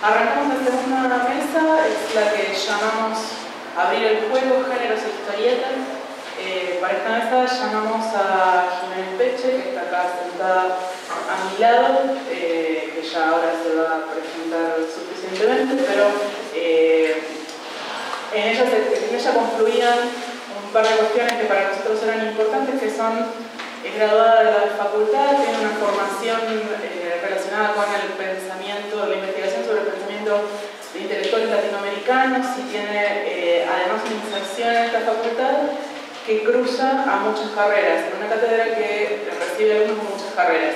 Arrancamos la segunda mesa, es la que llamamos Abrir el juego, géneros e historietas. Para esta mesa llamamos a Jiménez Peche, que está acá sentada a mi lado, que ya ahora se va a presentar suficientemente, pero en ella confluían un par de cuestiones que para nosotros eran importantes, que es graduada de la facultad, tiene una formación relacionada con el pensamiento, la investigación sobre el pensamiento de intelectuales latinoamericanos, y tiene además una inserción en esta facultad que cruza a muchas carreras, en una cátedra que recibe alumnos con muchas carreras.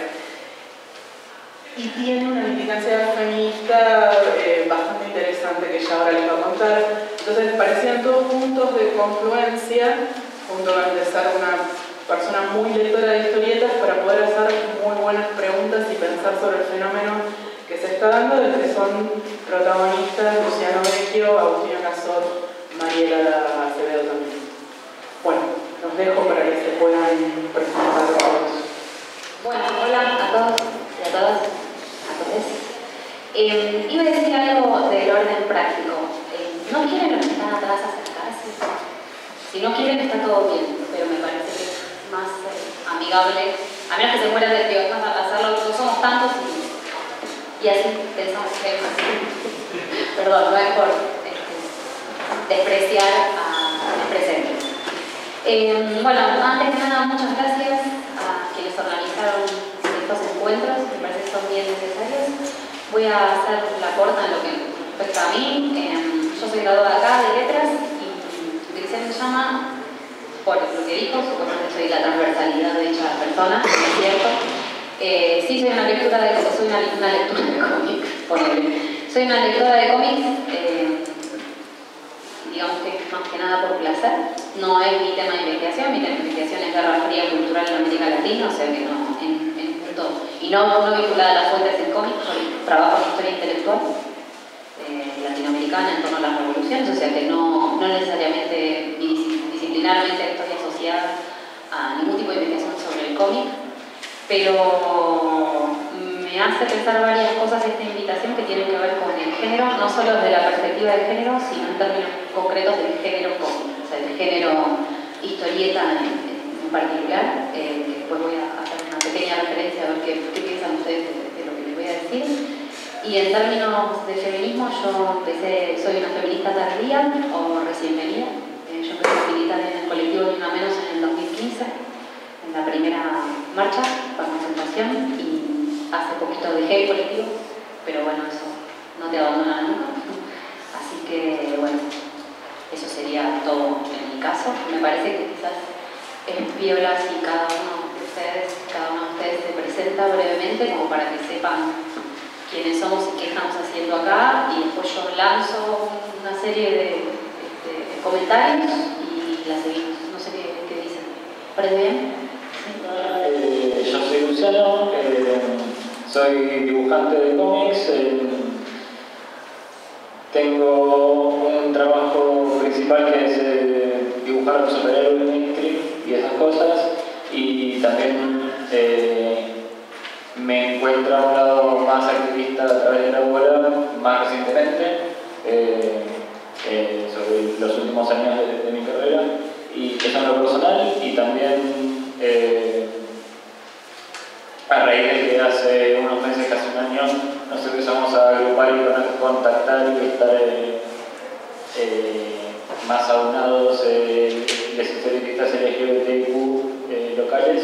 Y tiene una militancia feminista bastante interesante que ya ahora les va a contar. Entonces parecían todos puntos de confluencia, junto con el de ser una persona muy lectora de historietas, para poder hacer muy buenas preguntas y pensar sobre el fenómeno que se está dando, del que son protagonistas Luciano Vecchio, Agustina Casot, Mariela Acevedo también. Bueno, los dejo para que se puedan presentar todos. Bueno, hola a todos y a todas, a todos. Iba a decir algo del orden práctico. ¿No quieren los que están atrás acercarse? Si no quieren, está todo bien, pero me parece que es más amigable, a menos que se mueran de Dios, hacerlo, no somos tantos y así pensamos que es más. Perdón, no es por despreciar al presente. Bueno, antes que nada, muchas gracias a quienes organizaron estos encuentros, me parece que son bien necesarios. Voy a hacer la corta en lo que respecta a mí. Yo soy graduada acá de Letras y mi dirección se llama, por lo que dijo, supongo que soy la transversalidad de dicha persona, es cierto. Sí, soy una lectora de cómics, soy una lectora de cómics, digamos que más que nada por placer. No es mi tema de investigación, mi tema de investigación es Guerra Fría Cultural en América Latina, o sea que no, en punto, y no vinculada a las fuentes en cómics, trabajo en historia intelectual latinoamericana en torno a las revoluciones, o sea que no necesariamente disciplinarmente estoy asociada a ningún tipo de investigación sobre el cómic, pero me hace pensar varias cosas esta invitación que tienen que ver con el género, no solo desde la perspectiva del género, sino en términos concretos del género cómic, o sea, del género historieta en particular, que después voy a hacer una pequeña referencia a ver qué piensan ustedes de lo que les voy a decir. Y en términos de feminismo, yo soy una feminista tardía o recién venida. Yo empecé a militar en el colectivo Ni Una Menos en el 2015, en la primera marcha para concentración, y hace poquito dejé el colectivo, pero bueno, eso no te abandona nunca. Así que, bueno, eso sería todo en mi caso. Me parece que quizás es piola si cada uno de ustedes se presenta brevemente, como para que sepan quiénes somos y qué estamos haciendo acá, y después yo lanzo una serie de comentarios y la seguimos. No sé qué dicen. ¿Parece bien? ¿Sí? Yo soy Luciano, soy dibujante de cómics, tengo un trabajo principal que es dibujar los superhéroes mainstream y esas cosas, y también me encuentro a un lado más activista a través de la obra, más recientemente, sobre los últimos años de mi carrera, y que son lo personal, y también a raíz de que hace unos meses, casi un año, nos empezamos a agrupar y contactar y estar más aunados los historietistas LGBTQ locales.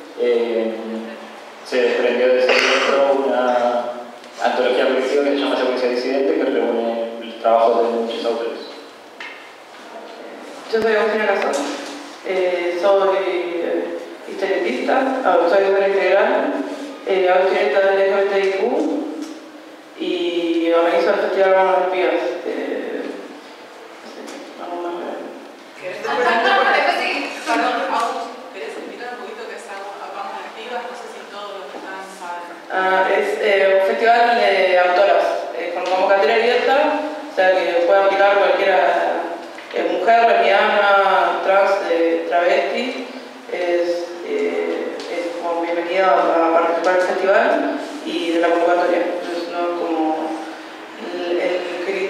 Se desprendió de ese centro una antología colectiva que se llama Secuencia Disidente, que reúne los trabajos de muchos autores. Yo soy Agustina Casot, soy historietista, soy autora integral, hago historieta de LGBTIQ y organizo el Festival Vamos las Pibas. Vamos más ver. ¿Querés explicar un poquito qué es Vamos las Pibas? No sé si todos los que están saben. Es un festival de autoras, con convocatoria abierta, o sea que puede aplicar cualquiera, mujer, lesbiana, trans, travesti, es como bienvenida a participar del festival y de la convocatoria. Entonces no es como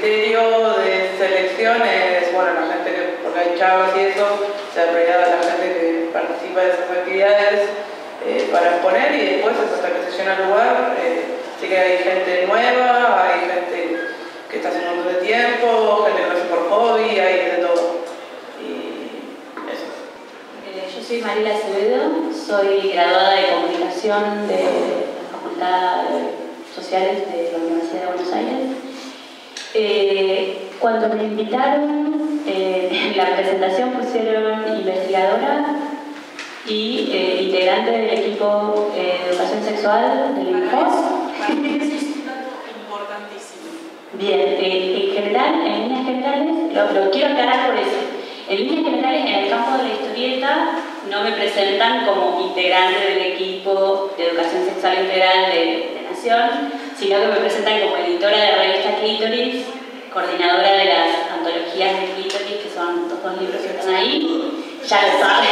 criterio de selección es, bueno, la gente que, porque hay charlas y eso, se aprea a la gente que participa de esas actividades para exponer y después hasta que se llena el lugar, sí que hay gente nueva, hay gente que está haciendo un montón de tiempo, gente que lo hace por hobby, hay de todo. Y eso. Yo soy Mariela Acevedo, soy graduada de Comunicación de la Facultad de Sociales de la Universidad de Buenos Aires. Cuando me invitaron, en la presentación pusieron investigadora y integrante del equipo de educación sexual del INFOS. Para mí eso es un dato importantísimo. Bien, en general, en líneas generales, lo quiero aclarar por eso. En líneas generales, en el campo de la historieta, no me presentan como integrante del equipo de educación sexual integral de Nación, sino que me presentan como editora de revista Clítoris, coordinadora de las antologías de Clítoris, que son los 2 libros que están ahí. Ya lo saben.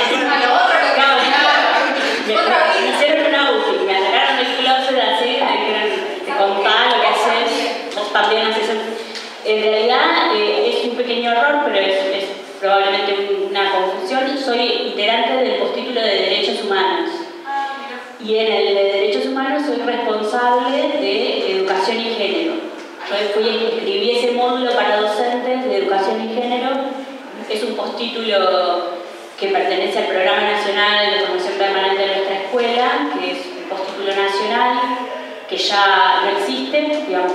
Me hicieron una útil, me sacaron del closet así, me dijeron, te contá lo que haces, vos también haces eso. En realidad es un pequeño error, pero es probablemente una confusión. Soy integrante del postítulo de Derechos Humanos. Y en el de Derechos Humanos soy responsable de Educación y Género. Yo escribí ese módulo para docentes de Educación y Género. Es un postítulo que pertenece al Programa Nacional de Formación Permanente de nuestra escuela, que es un postítulo nacional que ya no existe, digamos,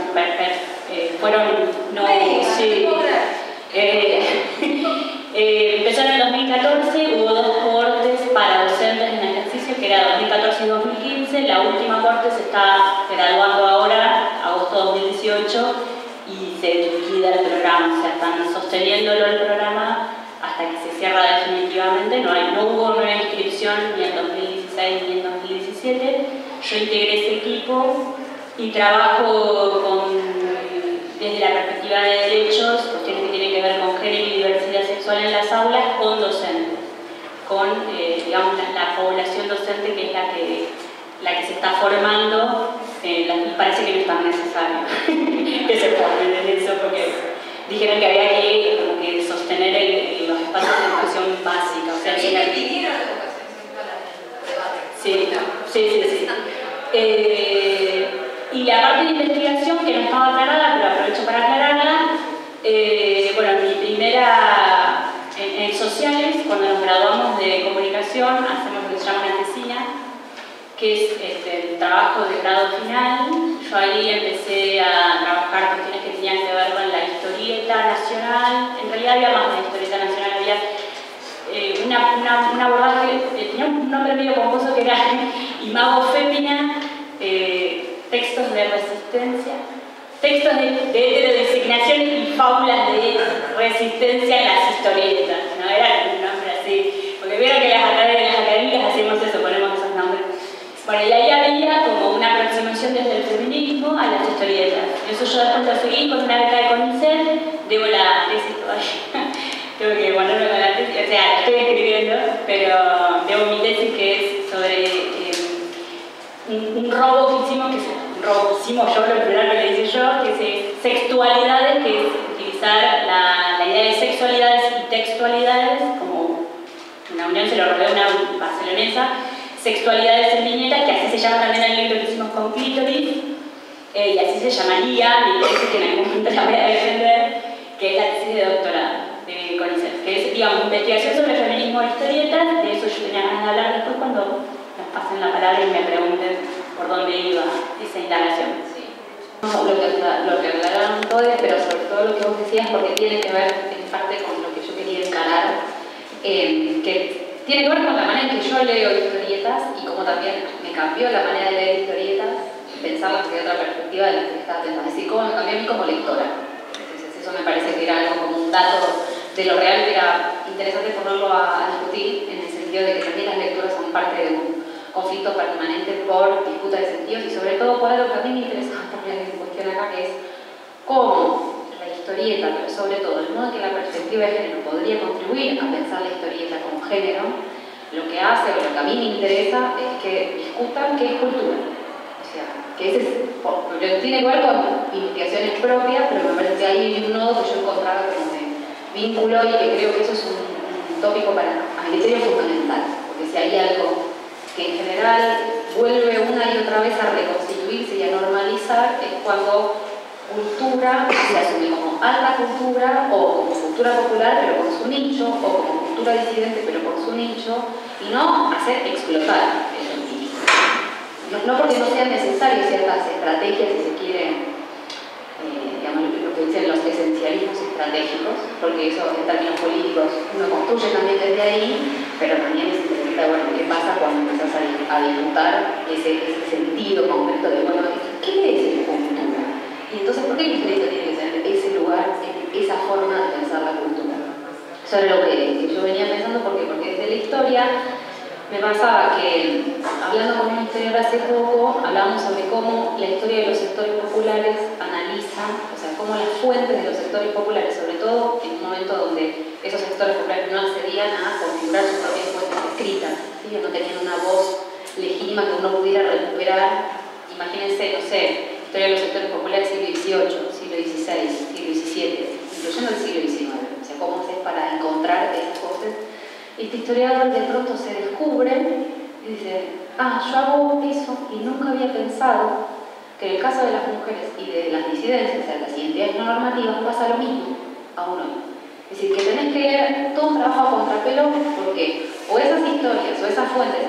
empezó en el 2014, hubo 2 cohortes para docentes en ejercicio, que era 2014 y 2015, la última cohorte se está graduando ahora, agosto 2018, y se liquida el programa, o sea, están sosteniéndolo el programa hasta que se cierra definitivamente. No hubo nueva inscripción ni en 2016 ni en 2017. Yo integré ese equipo y trabajo desde la perspectiva de derechos, cuestiones que tienen que ver con género y diversidad sexual en las aulas, con docentes, con digamos, la población docente, que es la que se está formando. Parece que no es tan necesario que se formen en eso, porque dijeron que había que, como que sostener los espacios de educación básica. O sea, ¿También pidieron educación sexual en el debate? Sí. Y la parte de investigación, que no estaba aclarada, pero aprovecho para aclararla, bueno, mi primera, en sociales, cuando nos graduamos de comunicación, hacemos lo que se llama una tesina, que es el trabajo de grado final. Yo ahí empecé a trabajar cuestiones que tenían que ver con la historieta nacional. En realidad había más de la historieta nacional, había un abordaje, tenía un nombre medio pomposo que era Imago Fémina, textos de resistencia, textos de heterodesignación y fábulas de resistencia en las historietas, ¿no? Era un nombre así, porque vieron que las académicas hacemos eso, ponemos esos nombres. Bueno, y ahí había como una aproximación desde el feminismo a las historietas. Eso yo después lo seguí con una beca de CONICET, debo la tesis todavía, tengo que ponerme con la tesis, o sea, la estoy escribiendo, pero debo mi tesis, que es sobre un robo que hicimos, yo, lo plural que le hice yo, que es sexualidades, que es utilizar la idea de sexualidades y textualidades, como una unión, se lo robé a una barcelonesa, sexualidades en viñetas, que así se llama también el libro que hicimos con Clítoris, y así se llamaría mi tesis, que en algún momento la voy a defender, que es la tesis de doctorado de CONICET, que es, digamos, investigación sobre el feminismo de historietas. De eso yo tenía ganas de hablar después cuando nos pasen la palabra y me pregunten por dónde iba esa indagación. Sí. Lo que hablaron todos, pero sobre todo lo que vos decías, porque tiene que ver en parte con lo que yo quería encarar, que tiene que ver con la manera en que yo leo historietas y cómo también me cambió la manera de leer historietas, pensarlas desde otra perspectiva de la que estaba pensando, es decir, cómo me cambió a mí como lectora. Entonces eso me parece que era algo como un dato de lo real que era interesante ponerlo a discutir, en el sentido de que también las lecturas son parte de un conflicto permanente por disputa de sentidos y sobre todo por algo que a mí me interesa poner en cuestión acá, que es cómo la historieta, pero sobre todo el modo en que la perspectiva de género podría contribuir a pensar la historieta como género, lo que hace o lo que a mí me interesa es que discutan qué es cultura. O sea, que ese pero tiene que ver con investigaciones propias, pero me parece que hay un nodo que yo encontraba como de vínculo y que creo que eso es un tópico para mi criterio fundamental, porque si hay algo que en general vuelve una y otra vez a reconstituirse y a normalizar, es cuando cultura se asume como alta cultura o como cultura popular pero con su nicho, o como cultura disidente pero con su nicho, y no hacer explotar esos nichos. No porque no sean necesarias ciertas estrategias, si se quiere, digamos, lo que dicen los esencialismos estratégicos, porque eso en términos políticos uno construye también desde ahí, pero también es interesante, bueno, qué pasa cuando empiezas a disputar ese sentido concreto de, bueno, ¿qué es el cultura? Y entonces, ¿por qué el historieta tiene que ser ese lugar, esa forma de pensar la cultura? Eso era lo que yo venía pensando, porque desde la historia me pasaba que, hablando con un historiador hace poco, hablábamos sobre cómo la historia de los sectores populares analiza, o sea, cómo las fuentes de los sectores populares, sobre todo en un momento donde esos sectores populares no accedían a configurar sus propias fuentes escritas, ¿sí? No tenían una voz legítima que uno pudiera recuperar. Imagínense, no sé, historia de los sectores populares del siglo XVIII, siglo XVI, siglo XVII, incluyendo el siglo XIX, o sea, cómo hacer para encontrar esas voces. Este historiador de pronto se descubre y dice, yo hago eso y nunca había pensado que en el caso de las mujeres y de las disidencias, o sea, las identidades no normativas, pasa lo mismo aún hoy. Es decir, que tenés que leer todo un trabajo a contrapelo porque o esas historias o esas fuentes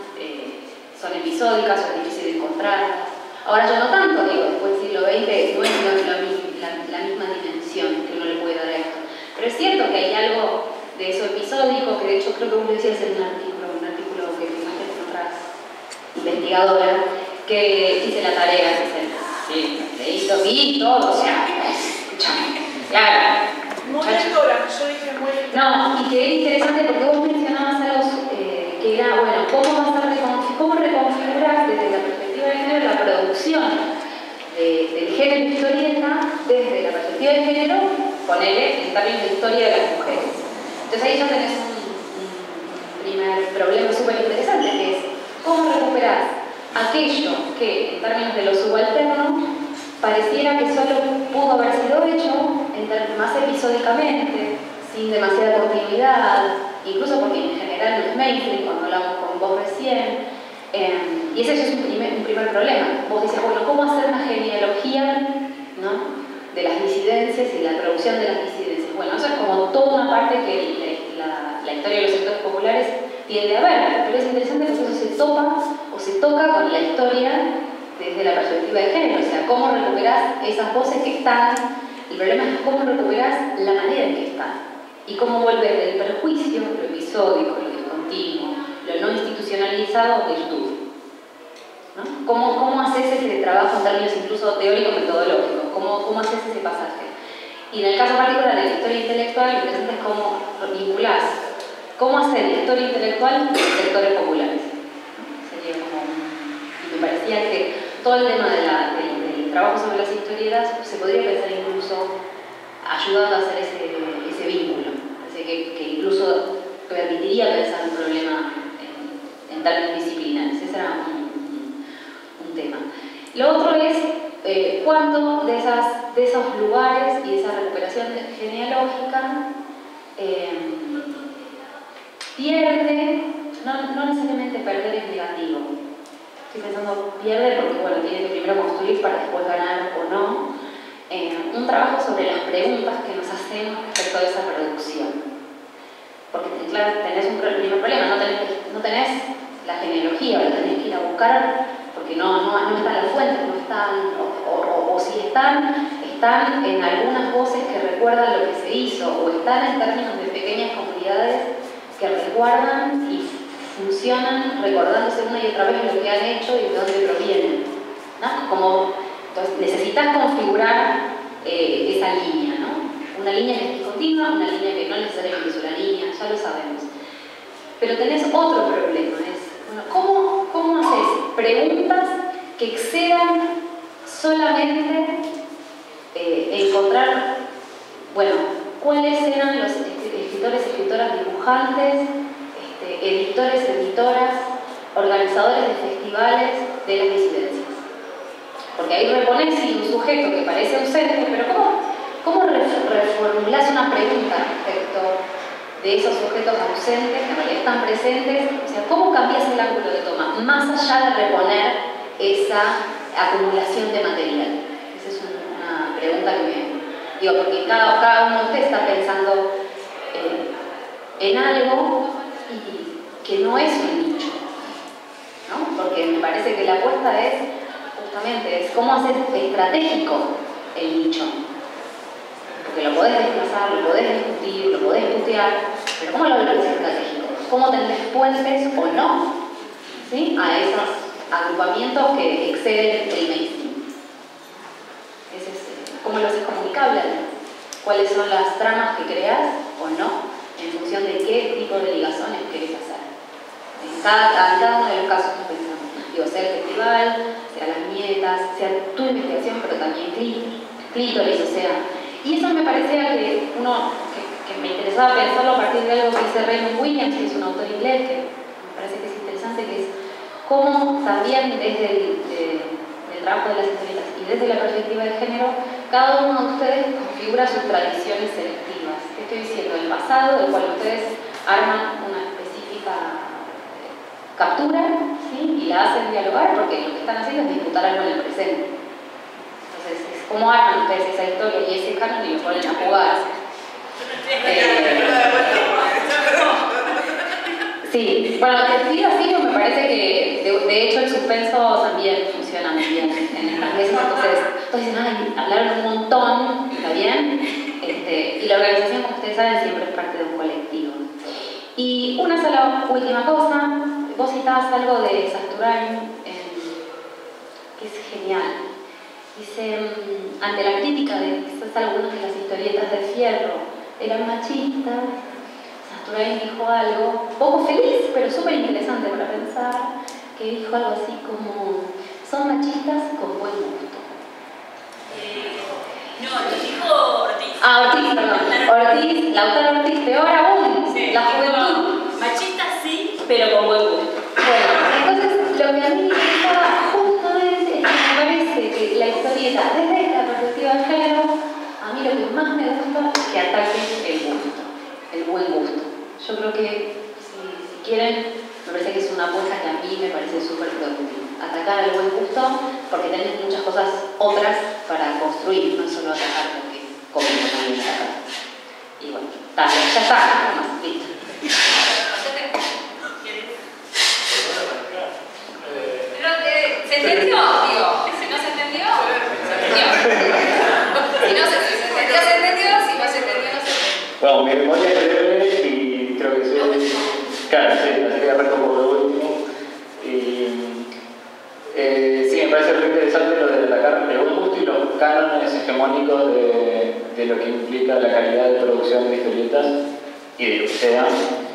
son episódicas o es difícil de encontrar. Ahora ya no tanto, digo, después del siglo XX no es la misma dimensión que uno le puede dar a esto. Pero es cierto que hay algo de eso episódico, que de hecho creo que vos decías en un artículo que firmaste con otras investigadoras, que hice la tarea, leí todo, o sea, escúchame, claro. Muy lectora, yo dije muy lectora. No, y que era interesante porque vos mencionabas algo que era, bueno, cómo reconfigurar desde la perspectiva de género la producción del género historieta desde la perspectiva de género, ponele en términos de historia de las mujeres. Entonces ahí ya tenés un primer problema súper interesante, que es cómo recuperar aquello que, en términos de lo subalterno, pareciera que solo pudo haber sido hecho más episódicamente, sin demasiada continuidad, incluso porque en general no es mainstream, cuando hablamos con vos recién, y ese ya es un primer problema. Vos dices, bueno, ¿cómo hacer una genealogía, ¿no?, de las disidencias y la producción de las disidencias? Bueno, eso es como toda una parte que la historia de los sectores populares tiende a ver, pero es interesante porque eso se toca con la historia desde la perspectiva de género, o sea, cómo recuperás esas voces que están. El problema es cómo recuperás la manera en que están y cómo volver del perjuicio, lo episódico, lo discontinuo, lo no institucionalizado, virtud, ¿no? ¿Cómo haces ese trabajo en términos incluso teórico-metodológicos? ¿Cómo haces ese pasaje? Y en el caso particular de la historia intelectual, lo interesante es cómo vinculás, cómo hacer historia intelectual en sectores populares, ¿no? Sería como y me parecía que todo el tema del trabajo sobre las historietas se podría pensar incluso ayudando a hacer ese vínculo. Así que incluso permitiría pensar un problema en términos disciplinares. Ese era un tema. Lo otro es cuánto de esos lugares y de esa recuperación genealógica pierde, no necesariamente perder es negativo. Estoy pensando pierde porque, bueno, tiene que primero construir para después ganar o no. Un trabajo sobre las preguntas que nos hacemos respecto a esa producción. Porque, claro, tenés un primer problema, no tenés la genealogía, la tenés que ir a buscar porque no están las fuentes, no están, o si están en algunas voces que recuerdan lo que se hizo, o están en términos de pequeñas comunidades que recuerdan y funcionan recordándose una y otra vez lo que han hecho y de dónde provienen, ¿no? Entonces necesitas configurar esa línea, ¿no? Una línea que es discontinua, una línea que no necesariamente es una línea, ya lo sabemos. Pero tenés otro problema, es, bueno, ¿cómo haces preguntas que excedan solamente encontrar, bueno, cuáles eran los escritores, escritoras, dibujantes, editores, editoras, organizadores de festivales de las disidencias? Porque ahí repones un sujeto que parece ausente, pero ¿cómo reformulás una pregunta respecto de esos sujetos ausentes que en realidad están presentes? O sea, ¿cómo cambias el ángulo de toma? Más allá de reponer esa acumulación de material. Esa es una pregunta que me... Digo, porque cada uno de ustedes está pensando en algo y que no es un nicho, ¿no? Porque me parece que la apuesta es justamente cómo hacer estratégico el nicho. Porque lo podés desplazar, lo podés discutir, lo podés putear, pero ¿cómo lo volvés estratégico? ¿Cómo tendés puentes o no, ¿sí?, a esos agrupamientos que exceden el mainstream? ¿Cómo lo haces comunicable? ¿Cuáles son las tramas que creas o no? En función de qué tipo de ligazones querés hacer. En cada uno de los casos que pensamos. Digo, sea el festival, sea las nietas, sea tu investigación, pero también clítoris, o sea. Y eso me parecía que me interesaba pensarlo a partir de algo que dice Raymond Williams, que es un autor inglés, que me parece que es interesante, que es cómo también desde el trabajo de las historietas y desde la perspectiva de género, cada uno de ustedes configura sus tradiciones selectivas. ¿Qué estoy diciendo? El pasado, del cual ustedes arman una específica captura, ¿sí?, y la hacen dialogar, porque lo que están haciendo es disputar algo en el presente. Entonces, es cómo arman ustedes esa historia y ese canon y lo ponen a jugar. Sí, bueno, que digo así, me parece que de hecho el suspenso también funciona muy bien en estas mesas. Entonces dicen, ay, hablaron un montón, ¿está bien? Y la organización, como ustedes saben, siempre es parte de un colectivo. Y una sola última cosa, vos citabas algo de Sasturain, que es genial. Dice, ante la crítica de quizás algunas de las historietas de Fierro eran machistas, Sasturain dijo algo poco feliz, pero súper interesante para pensar, que dijo algo así como, son machistas con buen gusto. No, lo dijo Ortiz. Ortiz, perdón. Ortiz, Lautaro Ortiz, peor aún, sí, la juventud. Machistas sí, pero con buen gusto. Bueno, entonces lo que a mí me interesaba justamente es que me parece que la historieta, desde la perspectiva de género, a mí lo que más me gusta es que ataque el gusto, el buen gusto. Yo creo que, si quieren, me parece que es una apuesta que a mí me parece súper productiva. Atacar el buen gusto, porque tenés muchas cosas otras para construir, no solo atacar lo que comemos muy bien acá. Y bueno, ya está, nada más, listo. ¿Se entendió? Digo, si no se entendió, se entendió. Si no se entendió, se entendió. Si no se entendió, no se entendió. Bueno, mi memoria es breve y creo que sí. Claro, sí, así que arranco por lo último. Sí, me parece muy interesante lo de atacar el buen gusto y los cánones hegemónicos de lo que implica la calidad de producción de historietas y de lo que sea.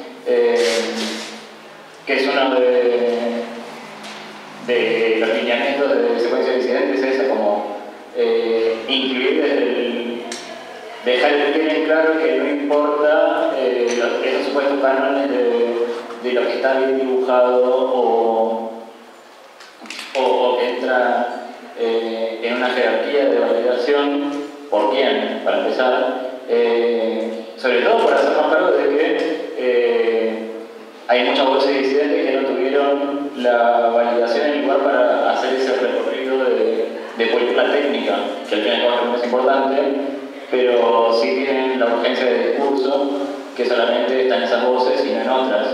Que es uno de los lineamientos de secuencia de incidentes, es esa, como incluir dejar bien claro que no importa esos supuestos cánones de lo que está bien dibujado o que entra en una jerarquía de validación. ¿Por quién? Para empezar, sobre todo por hacernos cargo de que hay muchas voces disidentes que no tuvieron la validación en el lugar para hacer ese recorrido de política técnica, que al fin y al cabo es importante, pero sí tienen la urgencia de discurso, que solamente están en esas voces y no en otras.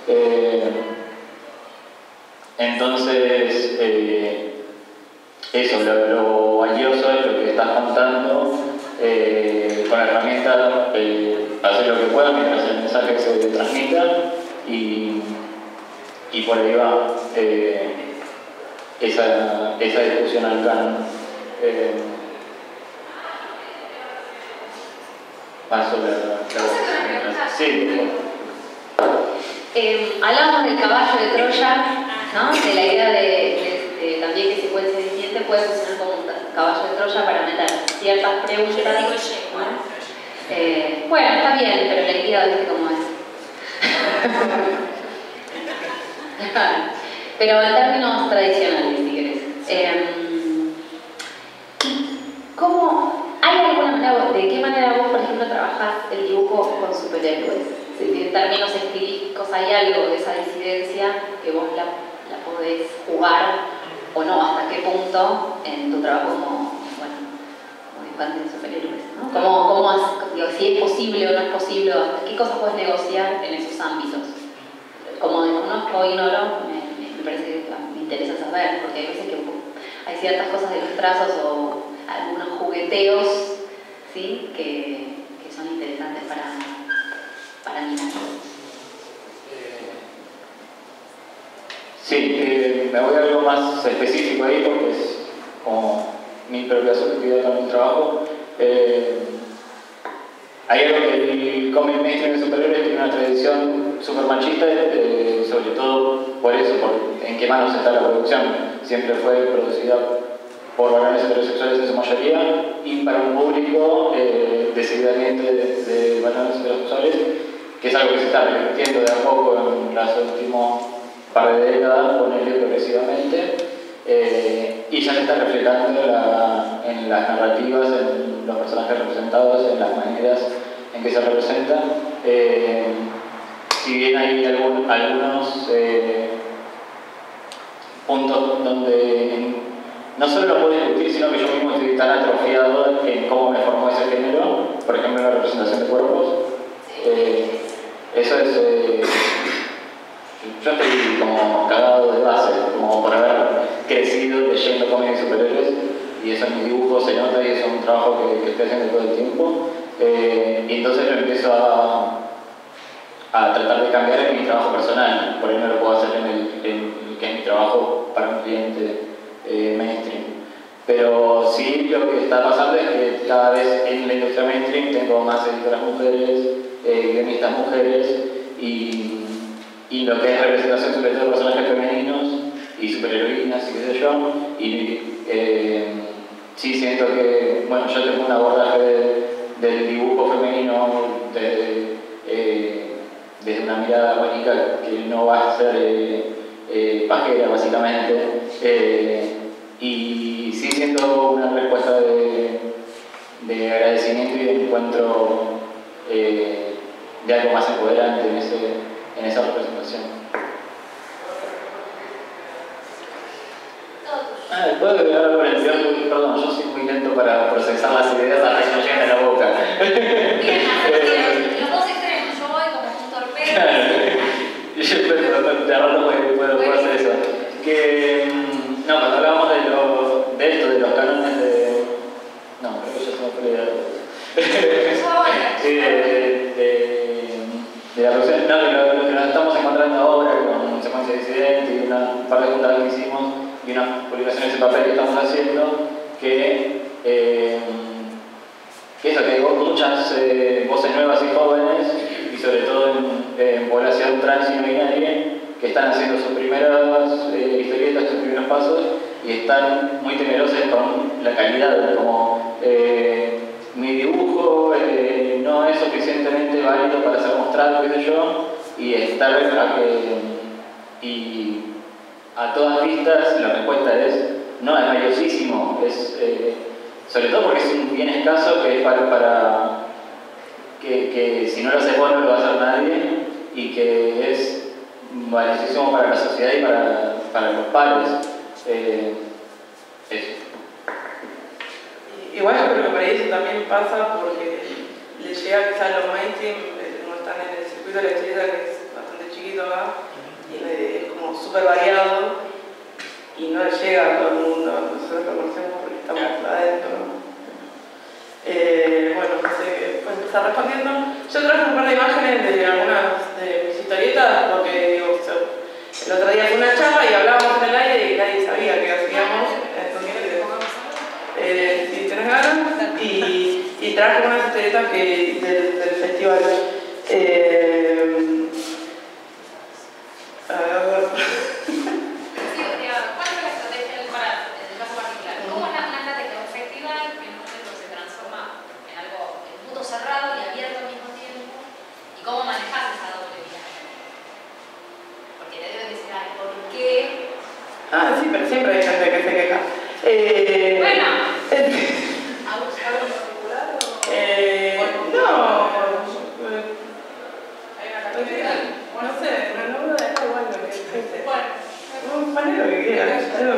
Entonces, eso, lo valioso es lo que estás contando, con la herramienta hacer lo que pueda mientras el mensaje se transmita y por ahí va esa discusión al canon. Más sobre la sí. Hablamos del caballo de Troya, ¿no? De la idea de también que secuencia disidente puede funcionar como un caballo de Troya para meter ciertas preguntas. Bueno, está bien, pero la idea viste cómo es. Pero en términos tradicionales, si querés. trabajas el dibujo con superhéroes. En términos estilísticos hay algo de esa disidencia que vos la podés jugar o no, hasta qué punto en tu trabajo como dibujante de superhéroes, ¿no? Digo, si es posible o no es posible, hasta qué cosas puedes negociar en esos ámbitos. Como desconozco o ignoro, me parece que me interesa saber, porque hay veces que hay ciertas cosas de los trazos o algunos jugueteos, ¿sí? que son interesantes para mirar. Sí, me voy a algo más específico ahí porque es como mi propia subjetividad con mi trabajo. Hay algo que el cómic mainstream de superhéroes tiene una tradición súper machista, sobre todo por eso, en qué manos está la producción. Siempre fue producida por varones heterosexuales en su mayoría y para un público decididamente de varones heterosexuales, que es algo que se está repitiendo de a poco en los últimos par de décadas, ponerle progresivamente, y ya se está reflejando en las narrativas, en los personajes representados, en las maneras en que se representan. Si bien hay algunos puntos donde no solo lo puedo discutir, sino que yo mismo estoy tan atrofiado en cómo me formó ese género, por ejemplo, la representación de cuerpos. Eso es... yo estoy como cagado de base, como por haber crecido leyendo cómics de superhéroes, y eso en mis dibujos se nota y eso es un trabajo que estoy haciendo todo el tiempo. Y entonces lo empiezo a tratar de cambiar en mi trabajo personal, por ahí no lo puedo hacer en el que es mi trabajo para un cliente mainstream. Pero sí, lo que está pasando es que cada vez en la industria mainstream tengo más editoras mujeres, guionistas mujeres, y lo que es representación sobre todo de personajes femeninos y superheroínas y qué sé yo, y sí siento que, bueno, yo tengo un abordaje del dibujo femenino desde una mirada bonita que no va a ser pajera básicamente, y sí siento una respuesta de agradecimiento y de encuentro de algo más empoderante en esa representación. Después de hablar con el guión, perdón, yo soy muy lento para procesar las ideas hasta que me llegan a la boca. Los dos extremos, yo voy como un torpedo. Yo puedo hacer eso. No, cuando hablábamos de esto, de los cánones de... No, creo que ya se me fue la idea. De la producción, no, lo que nos estamos encontrando ahora con Secuencia Disidente y un par de juntas que hicimos y unas publicaciones en papel que estamos haciendo, que hay muchas voces nuevas y jóvenes, y sobre todo en población trans y no binaria, que están haciendo sus primeras historietas, sus primeros pasos, y están muy temerosos con la calidad, como mi dibujo no es suficientemente válido para ser mostrado, qué sé yo, y y a todas vistas la respuesta es no, es valiosísimo, sobre todo porque es un bien escaso que es para que si no lo haces vos no lo va a hacer nadie, y que es valiosísimo para la sociedad y para los pares. Eso. Igual yo creo que para eso también pasa porque le llega quizás a los mainstream, no están en el circuito de la historieta, que es bastante chiquito acá, y es como súper variado, y no le llega a todo el mundo. Nosotros lo conocemos porque estamos adentro. Bueno, no sé, puedo empezar respondiendo. Yo traje un par de imágenes de algunas de mis historietas, porque digo, el otro día fue una charla y hablábamos en el aire y nadie sabía qué hacíamos. Si tenés ganas, y traje unas historietas del festival. ¿Cuál fue la estrategia en el caso particular? ¿Cómo es una estrategia de un festival que en un momento se transforma en algo en mundo cerrado y abierto al mismo tiempo? ¿Y cómo manejas esa doble vía? Porque te debo decir, ay, ¿por qué? Sí, pero siempre hay gente que se queja. Bueno, ¿algo en particular o...? No, Vale lo que quieran,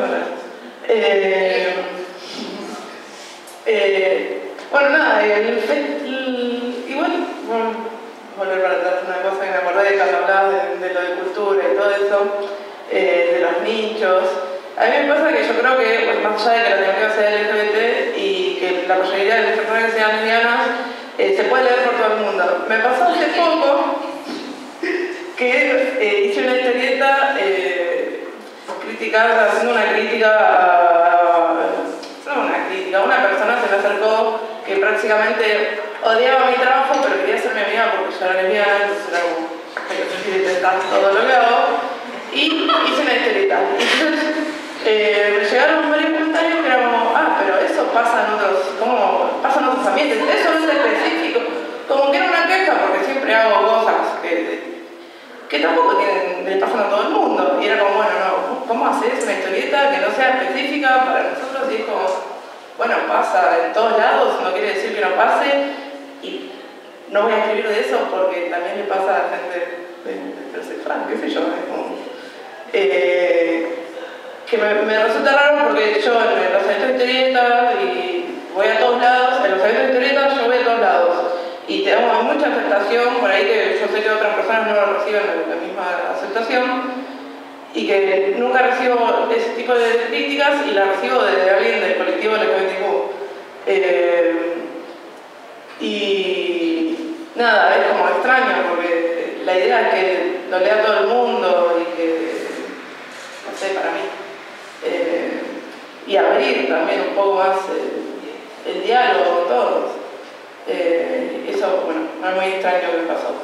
bueno, nada, igual, bueno, volver para atrás una cosa que me acordé de cuando hablabas de lo de cultura y todo eso, de los nichos. A mí me pasa que yo creo que, pues, más allá de que la tecnología sea LGBT y que la mayoría de las personas que sean lesbianas, se puede leer por todo el mundo. Me pasó hace poco que hice una historieta haciendo una crítica a una persona se me acercó que prácticamente odiaba mi trabajo, pero quería ser mi amiga porque yo era lesbiana, entonces era como, pero detestar todo lo que hago, y hice una historieta. Entonces me llegaron varios comentarios que era como, pero eso pasa en otros ambientes, eso no es específico, como que era una queja porque siempre hago cosas que tampoco le pasan a todo el mundo, y era como, bueno, no, ¿cómo haces una historieta que no sea específica para nosotros? Y es como, bueno, pasa en todos lados, no quiere decir que no pase, y no voy a escribir de eso porque también le pasa a la gente heterosexual, qué sé yo, es como, que me resulta raro porque yo en los eventos de historieta y voy a todos lados, en los eventos de historieta yo voy a todos lados, y tenemos mucha aceptación, por ahí que yo sé que otras personas no lo reciben la misma aceptación, y que nunca recibo ese tipo de críticas y la recibo de alguien del colectivo LGBTQ. Y nada, es como extraño porque la idea es que lo lea todo el mundo y que, no sé, para mí, y abrir también un poco más el diálogo con todos. Eso, bueno, no es muy extraño que me pasó.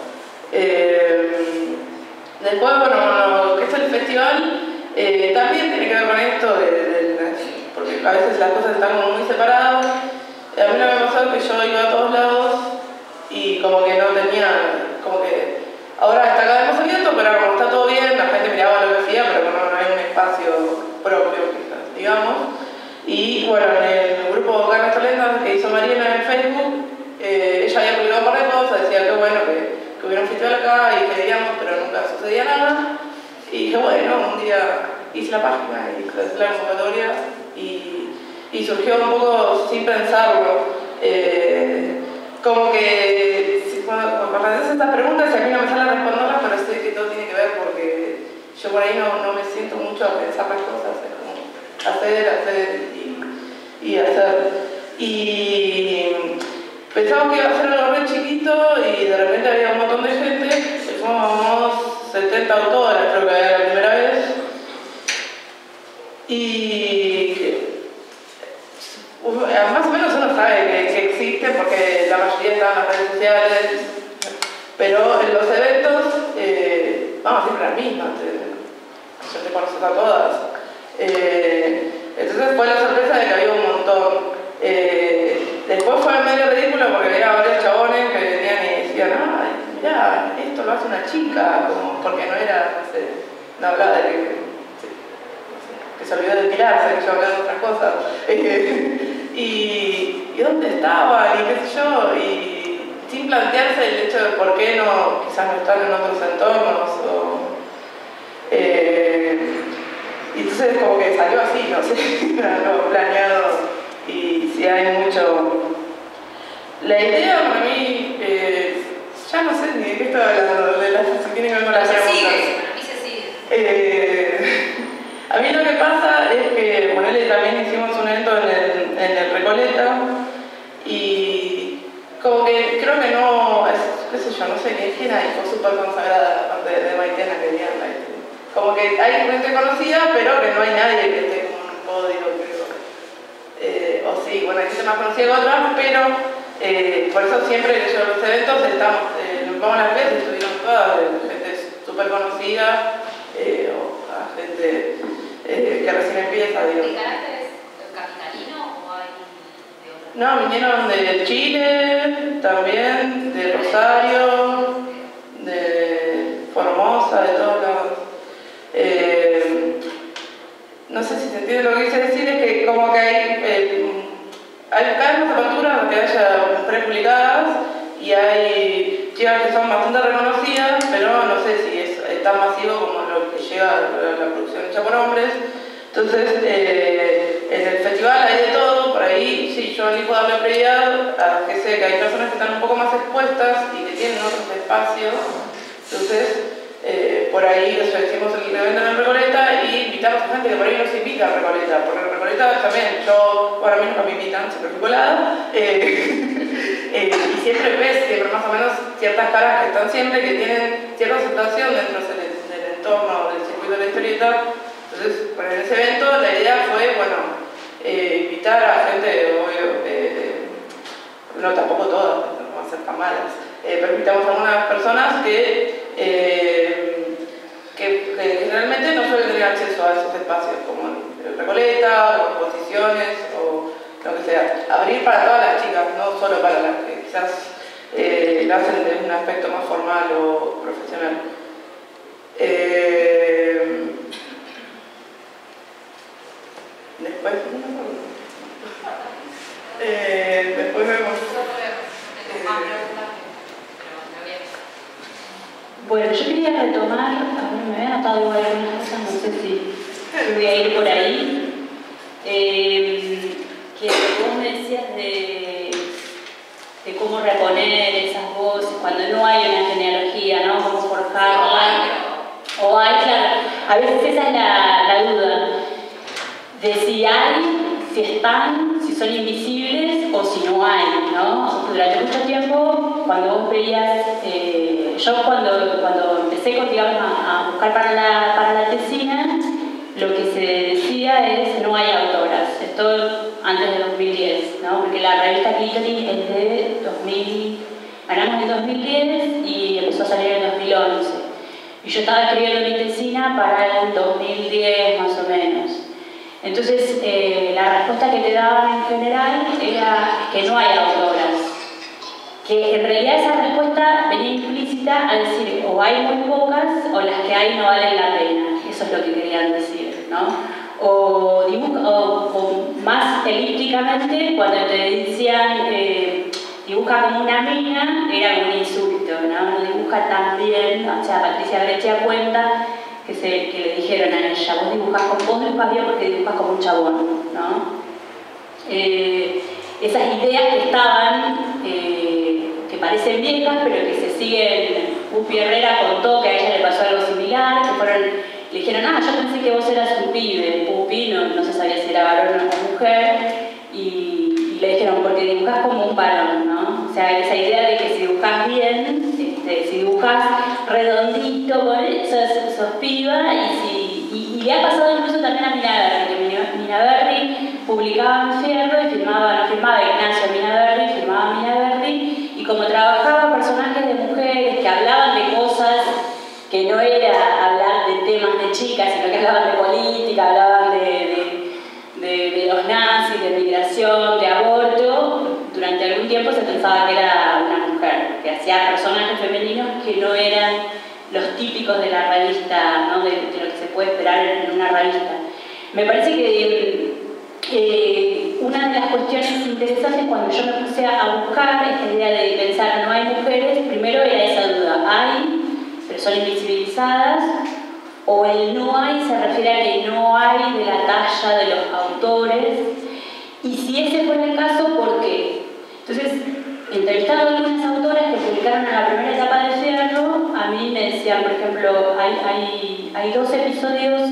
Después, bueno, lo que es el festival también tiene que ver con esto, porque a veces las cosas están como muy separadas. A mí lo que me pasó es que yo iba a todos lados y como que no tenía, como que ahora está cada vez más abierto, pero como está todo bien, la gente miraba lo que hacía, pero no hay un espacio propio, quizás, digamos. Y bueno, en el grupo Ganas Talentas que hizo Mariana en Facebook, ella había publicado un par de cosas, decía que bueno, que hubiera un festival acá y que queríamos, pero nunca sucedía nada. Y dije, bueno, un día hice la página y hice la convocatoria y surgió un poco sin pensarlo. Como que cuando haces estas preguntas y a mí no me sale responderlas, pero sé que todo tiene que ver porque yo por ahí no me siento mucho a pensar las cosas, es como hacer y hacer. Y pensamos que iba a ser algo re chiquito y de repente había un montón de gente, fuimos 70 autores, creo que era la primera vez, y más o menos uno sabe que existe porque la mayoría está en las redes sociales, pero en los eventos vamos siempre a las mismas, ya te conoces a todas. Entonces fue la sorpresa de que había un montón. Después fue medio ridículo porque había varios chabones que venían y decían, ay, mirá, esto lo hace una chica, como porque no era, no sé, no hablaba de que se olvidó de tirarse, que yo hablaba de otras cosas. Y dónde estaban, y qué sé yo, y sin plantearse el hecho de por qué no, quizás no están en otros entornos, y entonces como que salió así, no sé, algo planeado, y si hay mucho. La idea para mí, ya no sé ni de qué estoy hablando, si tiene que ver con la pregunta. Para mí se sigue. A mí lo que pasa es que, bueno, también hicimos un evento en el Recoleta y como que creo que no, qué sé yo, no sé quién hay, fue súper consagrada, aparte de Maitena, que diría, como que hay gente conocida, pero que no hay nadie que esté como en un podio, creo. O sí, bueno, hay gente más conocida que otras, pero por eso siempre que yo los eventos nos vamos a las veces, estuvieron todas, gente súper conocida, o a gente que recién empieza, digo. ¿El carácter es capitalino o hay de otro? No, vinieron de Chile, también, de Rosario, de Formosa, de todos lados. No sé si se entiende lo que quise decir, es que como que hay cada vez más aperturas donde haya mujeres publicadas y hay chicas que son bastante reconocidas, pero no sé si es tan masivo como lo que llega a la producción hecha por hombres. Entonces, en el festival hay de todo, por ahí sí, yo elijo darle prioridad a que sé que hay personas que están un poco más expuestas y que tienen otros espacios. Entonces, por ahí eso decimos el evento en Recoleta y invitamos a gente que por ahí no se invita a Recoleta, porque en Recoleta también, ahora mismo no me invitan, siempre fui colada, y siempre ves siempre más o menos ciertas caras que están siempre, que tienen cierta aceptación dentro del entorno del circuito de la historieta. Entonces, en ese evento la idea fue, bueno, invitar a gente, obvio, no tampoco todas, no van a ser tan malas, pero invitamos a algunas personas que generalmente no suelen tener acceso a esos espacios, como el Recoleta, o exposiciones, o lo que sea. Abrir para todas las chicas, no solo para las que quizás lo hacen de un aspecto más formal o profesional. Después vemos. Bueno, yo quería retomar, me había anotado igual algunas cosas, no sé si voy a ir por ahí. Que vos me decías de cómo reponer esas voces cuando no hay una genealogía, ¿no? Cómo forjarla. O hay, claro, a veces esa es la duda de si hay, si están, si son invisibles o si no hay, ¿no? Durante mucho tiempo, cuando vos veías, yo cuando empecé a buscar para la tesina, lo que se decía es no hay autoras. Esto antes de 2010, ¿no? Porque la revista Clitoris es de 2000, ganamos en 2010 y empezó a salir en 2011. Y yo estaba escribiendo mi tesina para el 2010 más o menos. Entonces, la respuesta que te daban en general era que no hay autoras. Que en realidad esa respuesta venía implícita a decir o hay muy pocas o las que hay no valen la pena. Eso es lo que querían decir, ¿no? O más elípticamente, cuando te decían dibuja como una mina, era un insulto, ¿no? No dibuja tan bien, o sea, Patricia Breccia cuenta que le dijeron a ella, vos dibujas bien porque dibujas como un chabón, ¿no? Esas ideas que estaban, que parecen viejas, pero que se siguen. Pupi Herrera contó que a ella le pasó algo similar, le dijeron, yo pensé que vos eras un pibe. Pupi no se sabía si era varón o mujer, y le dijeron, porque dibujás como un varón, ¿no? O sea, esa idea de que si dibujás bien, si dibujás redondito, sos piba, y le ha pasado incluso también a Mina Berry, que Mina Berry publicaba en Fierro y no firmaba Ignacio Mina Berry, firmaba Mina Berry, y como trabajaba personajes de mujeres que hablaban de cosas que no era hablar de temas de chicas, sino que hablaban de política, hablaban de los nazis, de migración, de aborto, durante algún tiempo se pensaba que era una mujer, que hacía personajes femeninos que no eran los típicos de la revista, ¿no? de lo que se puede esperar en una revista. Me parece que una de las cuestiones interesantes cuando yo me puse a buscar esta idea de pensar no hay mujeres, primero era esa duda, hay, pero son invisibilizadas, o el no hay se refiere a que no hay de la talla de los autores, y si ese fuera el caso, ¿por qué? Entonces, entrevistando a algunas autoras que publicaron en la primera etapa de Fierro, a mí me decían, por ejemplo, hay 2 episodios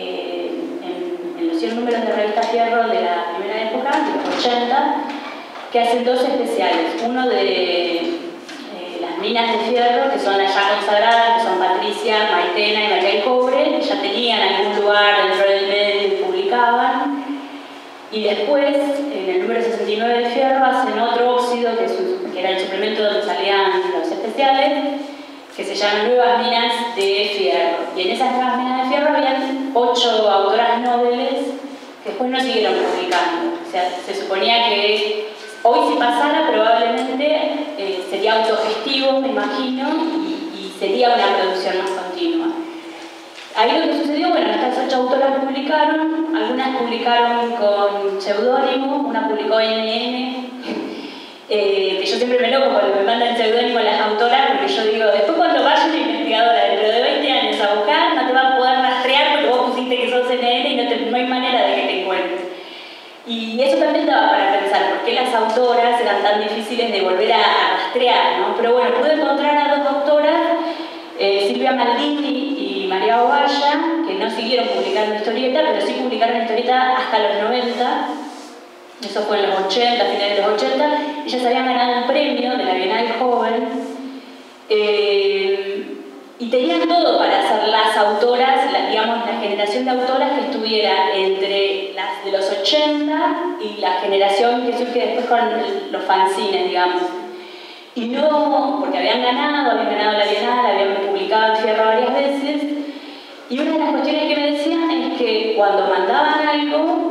en los 100 números de revista Fierro de la primera época, de los 80, que hacen 2 especiales. Uno de las minas de Fierro, que son las ya consagradas, que son Patricia, Maitena y María del Cobre, que ya tenían algún lugar dentro del medio y publicaban. Y después, en el número 69 de Fierro, hacen otro óxido, que era el suplemento donde salían los especiales, que se llama Nuevas Minas de Fierro. Y en esas Nuevas Minas de Fierro habían 8 autoras nobles que después no siguieron publicando. O sea, se suponía que hoy si pasara probablemente sería autogestivo, me imagino, y sería una producción más continua. Ahí lo que sucedió, bueno, estas 8 autoras publicaron, algunas publicaron con seudónimo, una publicó NN, que yo siempre me loco cuando me mandan seudónimo a las autoras, porque yo digo, después cuando vaya una investigadora dentro de 20 años a buscar, no te va a poder las autoras eran tan difíciles de volver a rastrear, ¿no? Pero bueno, pude encontrar a dos autoras, Silvia Maldini y María Ovalla, que no siguieron publicando historieta, pero sí publicaron historieta hasta los 90. Eso fue en los 80, finales de los 80. Ellas habían ganado un premio de la Bienal Joven. Y tenían todo para ser las autoras, digamos, la generación de autoras que estuviera entre las de los 80 y la generación que surge después con los fanzines, digamos. Y no, porque habían ganado la Bienal, habían publicado en Fierro varias veces. Y una de las cuestiones que me decían es que cuando mandaban algo,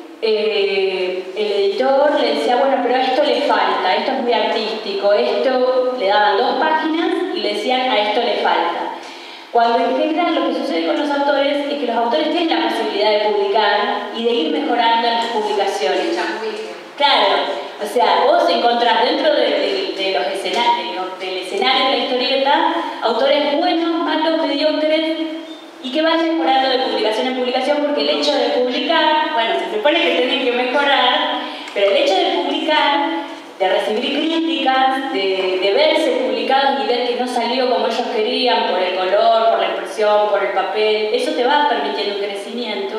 el editor le decía, bueno, pero a esto le falta, esto es muy artístico, esto le daban 2 páginas y le decían, a esto le falta. Cuando en general lo que sucede con los autores es que los autores tienen la posibilidad de publicar y de ir mejorando en las publicaciones. Claro, o sea, vos encontrás dentro de los escenarios, del escenario de la historieta, autores buenos, malos, mediocres, y que van mejorando de publicación en publicación, porque el hecho de publicar, bueno, se supone que tienen que mejorar, pero el hecho de publicar, de recibir críticas, de verse publicados y ver que no salió como ellos querían, por el color, por la impresión, por el papel, eso te va permitiendo un crecimiento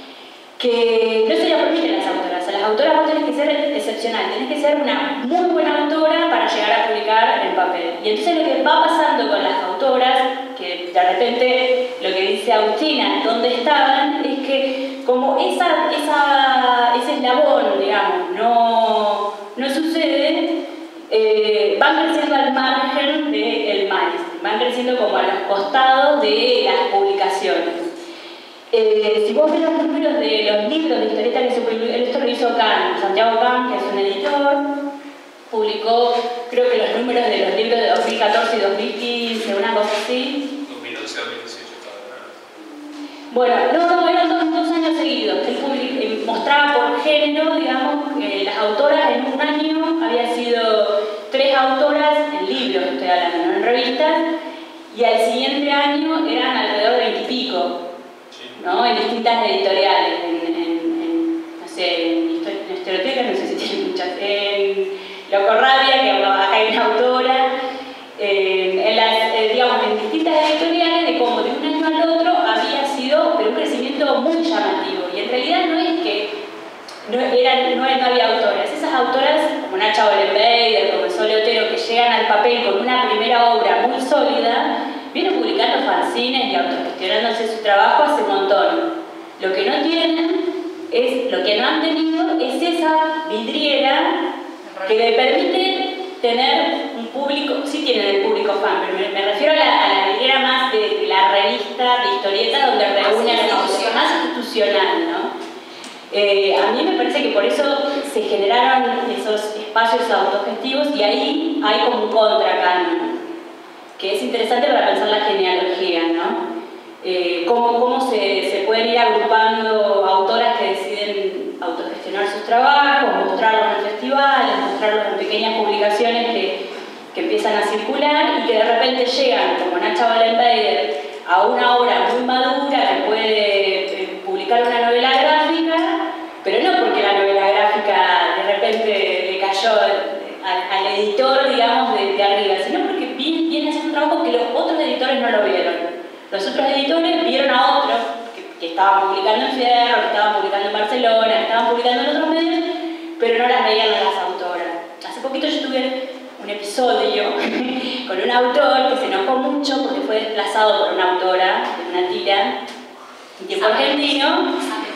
que no se lo permiten las autoras. A las autoras vos tenés que ser excepcional, tenés que ser una muy buena autora para llegar a publicar en papel. Y entonces lo que va pasando con las autoras, que de repente lo que dice Agustina, ¿dónde estaban? Es que como ese eslabón, digamos, no sucede, van creciendo al margen del mainstream, van creciendo como a los costados de las publicaciones. Si vos ves los números de los libros de historieta que se publicaron, esto lo hizo Kahn, Santiago Kahn, que es un editor, publicó creo que los números de los libros de 2014 y 2015, una cosa así. 2011 a 2018 estaba. Bueno, no, eran dos años seguidos. Él mostraba por género, digamos, las autoras en un año había sido 3 autoras en libros, estoy hablando, no en revistas, y al siguiente año eran alrededor de 20 y pico. ¿No? En distintas editoriales, no sé, en Historioteca, no sé si tienen muchas, en Locorrabia, que acá hay una autora, digamos, en distintas editoriales, de cómo de un año al otro había sido pero un crecimiento muy llamativo. Y en realidad no es que no había autoras, esas autoras como Nacha Bollenbeider, como Sole Otero, que llegan al papel con una primera obra muy sólida, vienen publicando fanzines y autogestionándose su trabajo hace un montón. Lo que no tienen lo que no han tenido es esa vidriera que le permite tener un público, sí tienen el público fan, pero me refiero a la vidriera más de la revista de historietas donde reúne a la gente, más institucional, ¿no? A mí me parece que por eso se generaron esos espacios autogestivos y ahí hay como un contracanon, que es interesante para pensar la genealogía, ¿no? Cómo se pueden ir agrupando autoras que deciden autogestionar sus trabajos, mostrarlos en festivales, mostrarlos en pequeñas publicaciones que empiezan a circular y que de repente llegan, como Nacha Bollenbeider, a una obra muy madura que puede publicar una novela gráfica, pero no porque la novela gráfica de repente le cayó al editor, digamos, de arriba, sino porque viene haciendo un trabajo que los otros editores no lo vieron. Los otros editores vieron a otros que estaban publicando en Fierro, que estaban publicando en Barcelona, que estaban publicando en otros medios, pero no las veían a las autoras. Hace poquito yo tuve un episodio con un autor que se enojó mucho porque fue desplazado por una autora de una tira en tiempo argentino.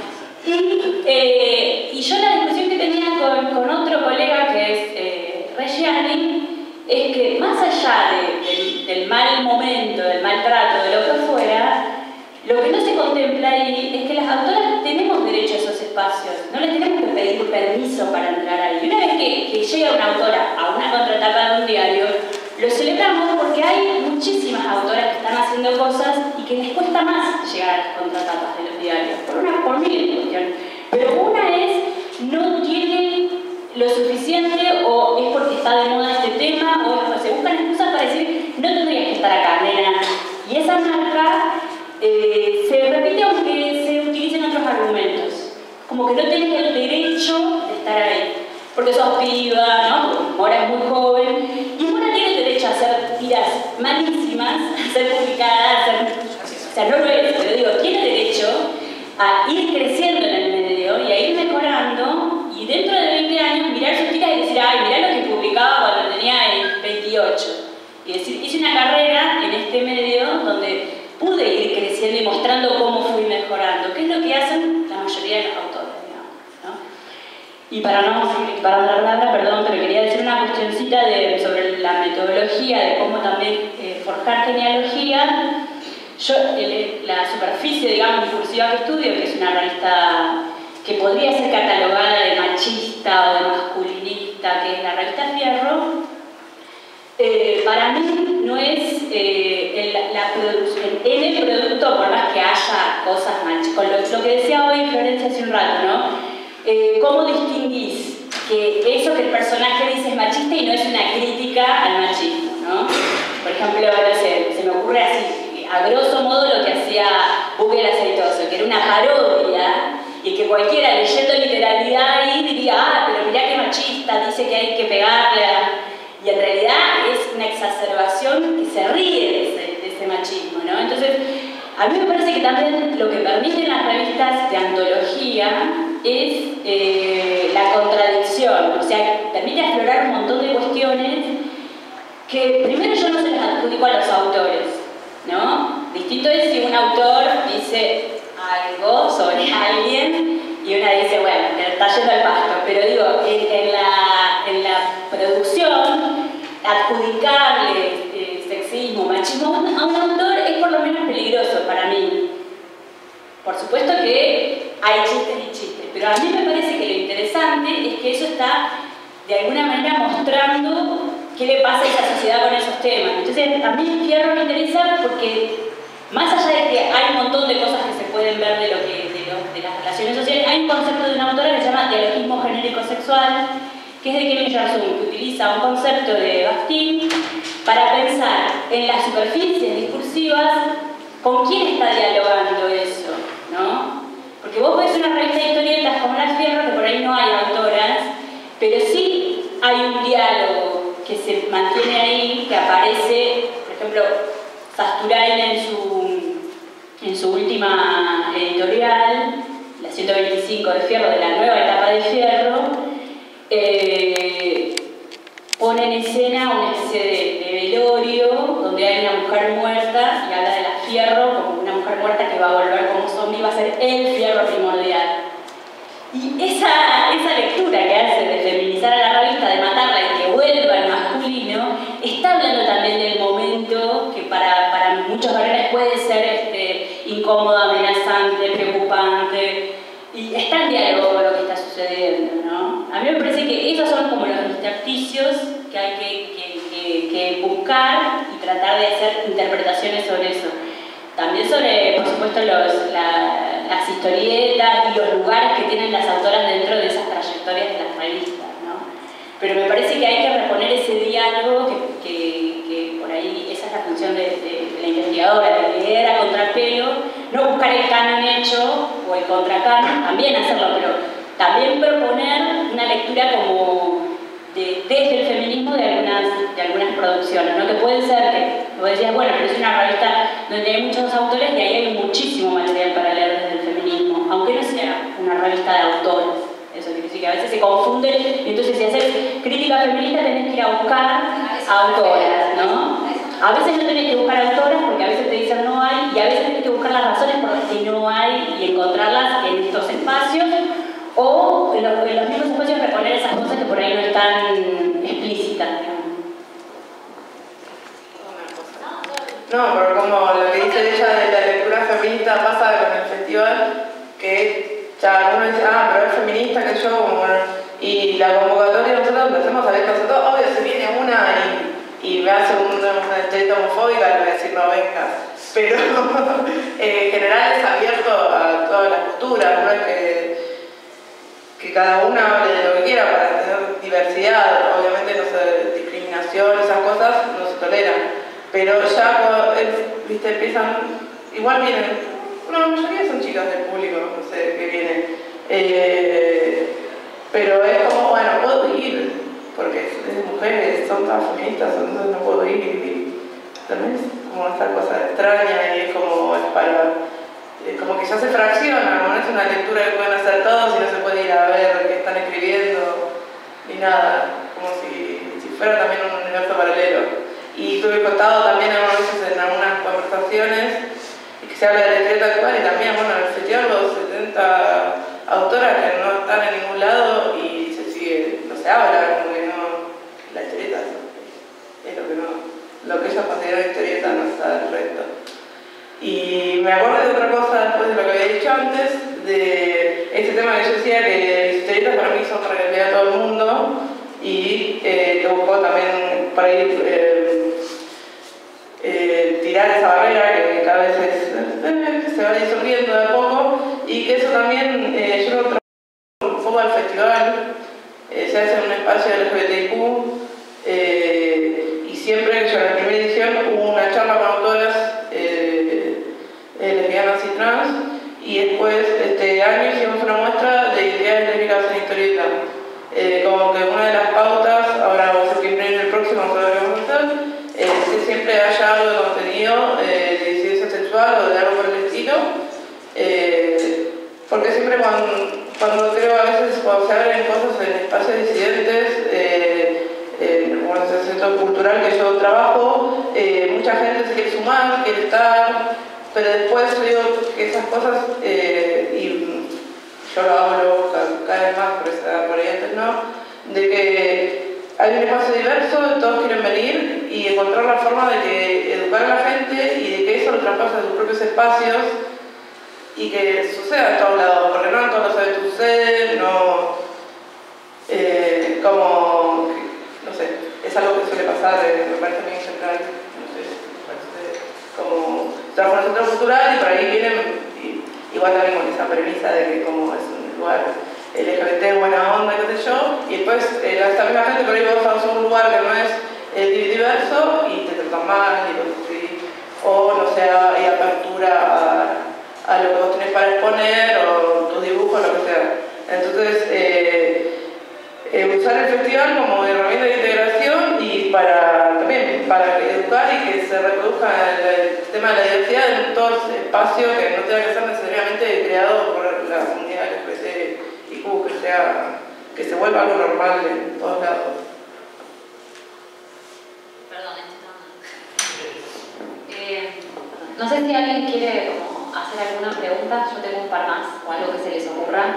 Y yo la discusión que tenía con otro colega que es Reggiani es que más allá del mal momento, del maltrato, de lo que fuera, lo que no se contempla ahí es que las autoras tenemos derecho a esos espacios, no les tenemos que pedir permiso para entrar ahí. Y una vez que llega una autora a una contratapa de un diario, lo celebramos porque hay muchísimas autoras que están haciendo cosas y que les cuesta más llegar a las contratapas de los diarios, por miles de cuestiones. Pero una es, no tiene lo suficiente o es porque está de moda este tema o se buscan excusas para decir no tendrías que estar acá, nena. Y esa marca se repite aunque se utilicen otros argumentos, como que no tenés el derecho de estar ahí. porque sos piba, ¿no? Mora es muy joven, y Mora tiene derecho a hacer tiras malísimas, a ser publicadas, o sea, no lo es, pero digo, tiene derecho a ir creciendo en el medio y a ir mejorando, y dentro de 20 años mirar sus tiras y decir, ay, mirá lo que publicaba cuando tenía 28. Y decir, hice una carrera en este medio donde pude ir creciendo y mostrando cómo fui mejorando, que es lo que hacen la mayoría de los autores, digamos, ¿no? Y para no seguir disparando la palabra, perdón, pero quería decir una cuestioncita sobre la metodología de cómo también forjar genealogía. Yo, la superficie, digamos, discursiva que estudio, que es una revista que podría ser catalogada de machista o de masculinista, que es la revista Fierro, para mí no es el producto, por más que haya cosas machistas. Con lo que decía hoy Florencia hace un rato, ¿no? ¿Cómo distinguís que eso que el personaje dice es machista y no es una crítica al machismo, ¿no? Por ejemplo, no sé, se me ocurre así, a grosso modo lo que hacía Buque el Aceitoso, que era una parodia, y que cualquiera leyendo literalidad ahí diría, ah, pero mirá qué machista, dice que hay que pegarle a... Y en realidad es una exacerbación que se ríe de ese machismo, ¿no? Entonces, a mí me parece que también lo que permiten las revistas de antología es la contradicción, o sea, permite aflorar un montón de cuestiones que primero yo no se las adjudico a los autores, ¿no? Distinto es si un autor dice algo sobre alguien y una dice, bueno, te está yendo al pasto, pero digo, en la producción, adjudicarle sexismo, machismo a un autor es por lo menos peligroso para mí. Por supuesto que hay chistes y chistes, pero a mí me parece que lo interesante es que eso está de alguna manera mostrando qué le pasa a esa sociedad con esos temas. Entonces, a mí Fierro me interesa porque, más allá de que hay un montón de cosas que se pueden ver de las relaciones sociales, hay un concepto de una autora que se llama dialogismo genérico-sexual, que es de Kevin Jarsum, que utiliza un concepto de Bakhtin para pensar en las superficies discursivas con quién está dialogando eso, ¿no? Porque vos ves una revista de historietas como la Fierro, que por ahí no hay autoras, pero sí hay un diálogo que se mantiene ahí, que aparece, por ejemplo, Sasturain en su última editorial, la 125 de Fierro, de la nueva etapa de Fierro, pone en escena una especie de velorio donde hay una mujer muerta y habla de la Fierro como una mujer muerta que va a volver como zombie, va a ser el Fierro primordial. Y esa lectura que hace de feminizar a la revista, de matarla y que vuelva al masculino, está hablando también del momento que para muchos varones puede ser incómodo, amenazante, preocupante, y está en diálogo con lo que está sucediendo, ¿no? A mí me parece que esos son como los intersticios que hay que buscar y tratar de hacer interpretaciones sobre eso. También sobre, por supuesto, las historietas y los lugares que tienen las autoras dentro de esas trayectorias de las revistas, ¿no? Pero me parece que hay que reponer ese diálogo que por ahí esa es la función de la investigadora, de leer a contrapelo, no buscar el canon hecho o el contracanon, también hacerlo, pero también proponer una lectura como desde el feminismo de algunas producciones, ¿no? Que pueden ser, que vos decías, bueno, pero es una revista donde hay muchos autores y ahí hay muchísimo material para leer desde el feminismo, aunque no sea una revista de autores. Eso quiere decir que a veces se confunde, y entonces si haces crítica feminista tenés que ir a buscar autoras, ¿no? A veces no tenés que buscar autoras porque a veces te dicen no hay, y a veces tenés que buscar las razones por las que no hay y encontrarlas en estos espacios, o en los mismos espacios reponer esas cosas que por ahí no están explícitas, digamos. No, pero como lo que dice ella de la lectura feminista pasa con el festival, que ya uno dice, pero es feminista, que yo, como, y la convocatoria nosotros empezamos a ver nosotros, obvio, se viene una y me hace una estética homofóbica, le voy a decir no vengas, pero en general es abierto a todas las posturas, no es que cada una hable de lo que quiera para tener diversidad, obviamente no sé, discriminación, esas cosas no se toleran. Pero ya, viste, empiezan, igual vienen, la mayoría son chicas del público, no sé, que vienen. Pero es como, bueno, comunistas, entonces no puedo ir y también es como esta cosa extraña y es como como que ya se fracciona, no es una lectura que pueden hacer todos y no se puede ir a ver qué están escribiendo ni nada, como si fuera también un universo paralelo. Y tuve contado también algunas veces en algunas conversaciones que se habla de la historieta actual y también, bueno, en el festival los 70 autoras que no están en ningún lado y se sigue, no se habla, como que no, la historieta es lo que ellos consideran historieta, no está el resto. Y me acuerdo de otra cosa después de lo que había dicho antes, de este tema que yo decía que las historietas para mí son para que vea todo el mundo y que buscó también para ir tirar esa barrera que cada vez se va disolviendo de a poco y que eso también yo lo trabajo un poco al festival, se hace en un espacio LGBTIQ y siempre yo en la primera edición hubo una charla con autoras lesbianas y trans y después este año hicimos una muestra de identidades lésbicas en historieta. Como que una de las pautas, ahora vamos a escribir en el próximo, vamos a ver qué vamos a hacer, que siempre haya algo de contenido de disidencia sexual o de algo por el estilo, porque siempre cuando creo a veces cuando se abren cosas en espacios disidentes, como en el centro cultural que yo trabajo, mucha gente se quiere sumar, quiere estar, pero después yo digo que esas cosas, y yo lo hablo cada vez más, pero por ahí antes no, de que hay un espacio diverso, todos quieren venir y encontrar la forma de que educar a la gente y de que eso lo traspase a sus propios espacios y que suceda en todos lados, porque no en todos los eventos sucede, no, como, no sé, es algo que suele pasar, me parece a mí en general, no sé, parece como trabajo en el centro cultural y por ahí vienen, igual también con esa premisa de que como es un lugar LGBT, buena onda, qué sé yo, y después esta misma gente por ahí vos vas a un lugar que no es diverso y te tratan mal y cosas así, o no sé, hay apertura a lo que vos tenés para exponer o tus dibujos, lo que sea. Entonces, usar el festival como herramienta de integración y también para educar y que se reproduzca el tema de la diversidad en todo espacio que no tenga que ser necesariamente creado por la comunidad LGBTIQ, que se vuelva algo normal en todos lados. Perdón, no sé si alguien quiere hacer alguna pregunta, yo tengo un par más o algo que se les ocurra.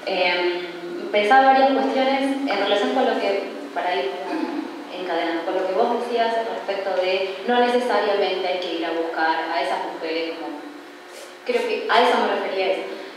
Pensaba varias cuestiones en relación con lo que, para ir encadenando, con lo que vos decías respecto de no necesariamente hay que ir a buscar a esas mujeres, creo que a eso me refería.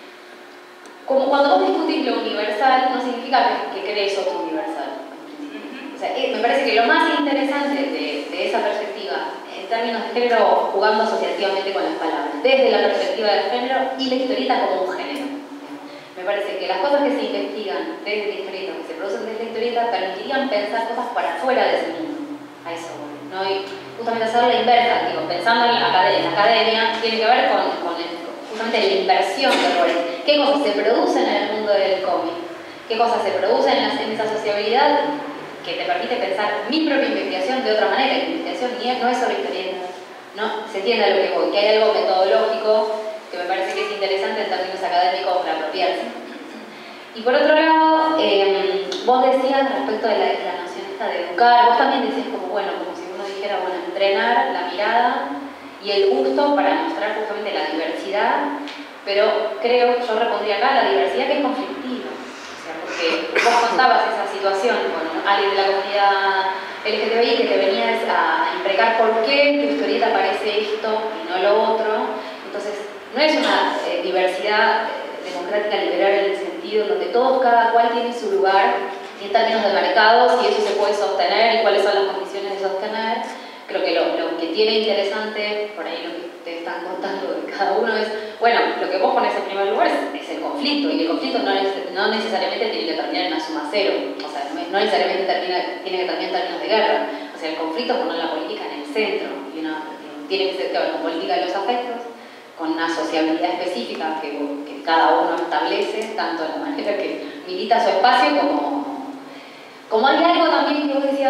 Como cuando vos discutís lo universal, no significa que querés otro universal. O sea, me parece que lo más interesante de esa perspectiva, en términos de género, jugando asociativamente con las palabras, desde la perspectiva del género y la historieta como un género. Me parece que las cosas que se investigan desde la historieta, que se producen desde la historieta, permitirían pensar cosas para afuera de ese mundo. A eso voy, ¿no? Y justamente hacer la inversa, digo, pensando en la academia, tiene que ver con justamente la inversión de roles. ¿Qué cosas se producen en el mundo del cómic? ¿Qué cosas se producen en esa sociabilidad que te permite pensar mi propia investigación de otra manera? La investigación no es solo historieta, ¿no? Se entiende a lo que voy, que hay algo metodológico que me parece que es interesante en términos académicos para apropiarse. Y por otro lado, vos decías respecto de la noción esta de educar, vos también decías como si uno dijera, entrenar la mirada y el gusto para mostrar justamente la diversidad, pero yo repondría acá la diversidad que es conflictiva. O sea, porque vos contabas esa situación con alguien de la comunidad LGTBI que te venías a imprecar por qué tu historieta parece esto y no lo otro. Entonces, no es una diversidad democrática liberal en el sentido donde todos, cada cual tiene su lugar y en términos de mercado, si eso se puede sostener y cuáles son las condiciones de sostener. Creo que lo que tiene interesante, por ahí lo que te están contando de cada uno es, lo que vos pones en primer lugar es el conflicto, y el conflicto no necesariamente tiene que terminar en una suma cero, o sea, no necesariamente tiene que terminar en términos de guerra, o sea, el conflicto es poner la política en el centro, y tiene que ser que ver con política de los afectos, con una sociabilidad específica que cada uno establece, tanto de la manera que milita su espacio como hay algo también que vos decías,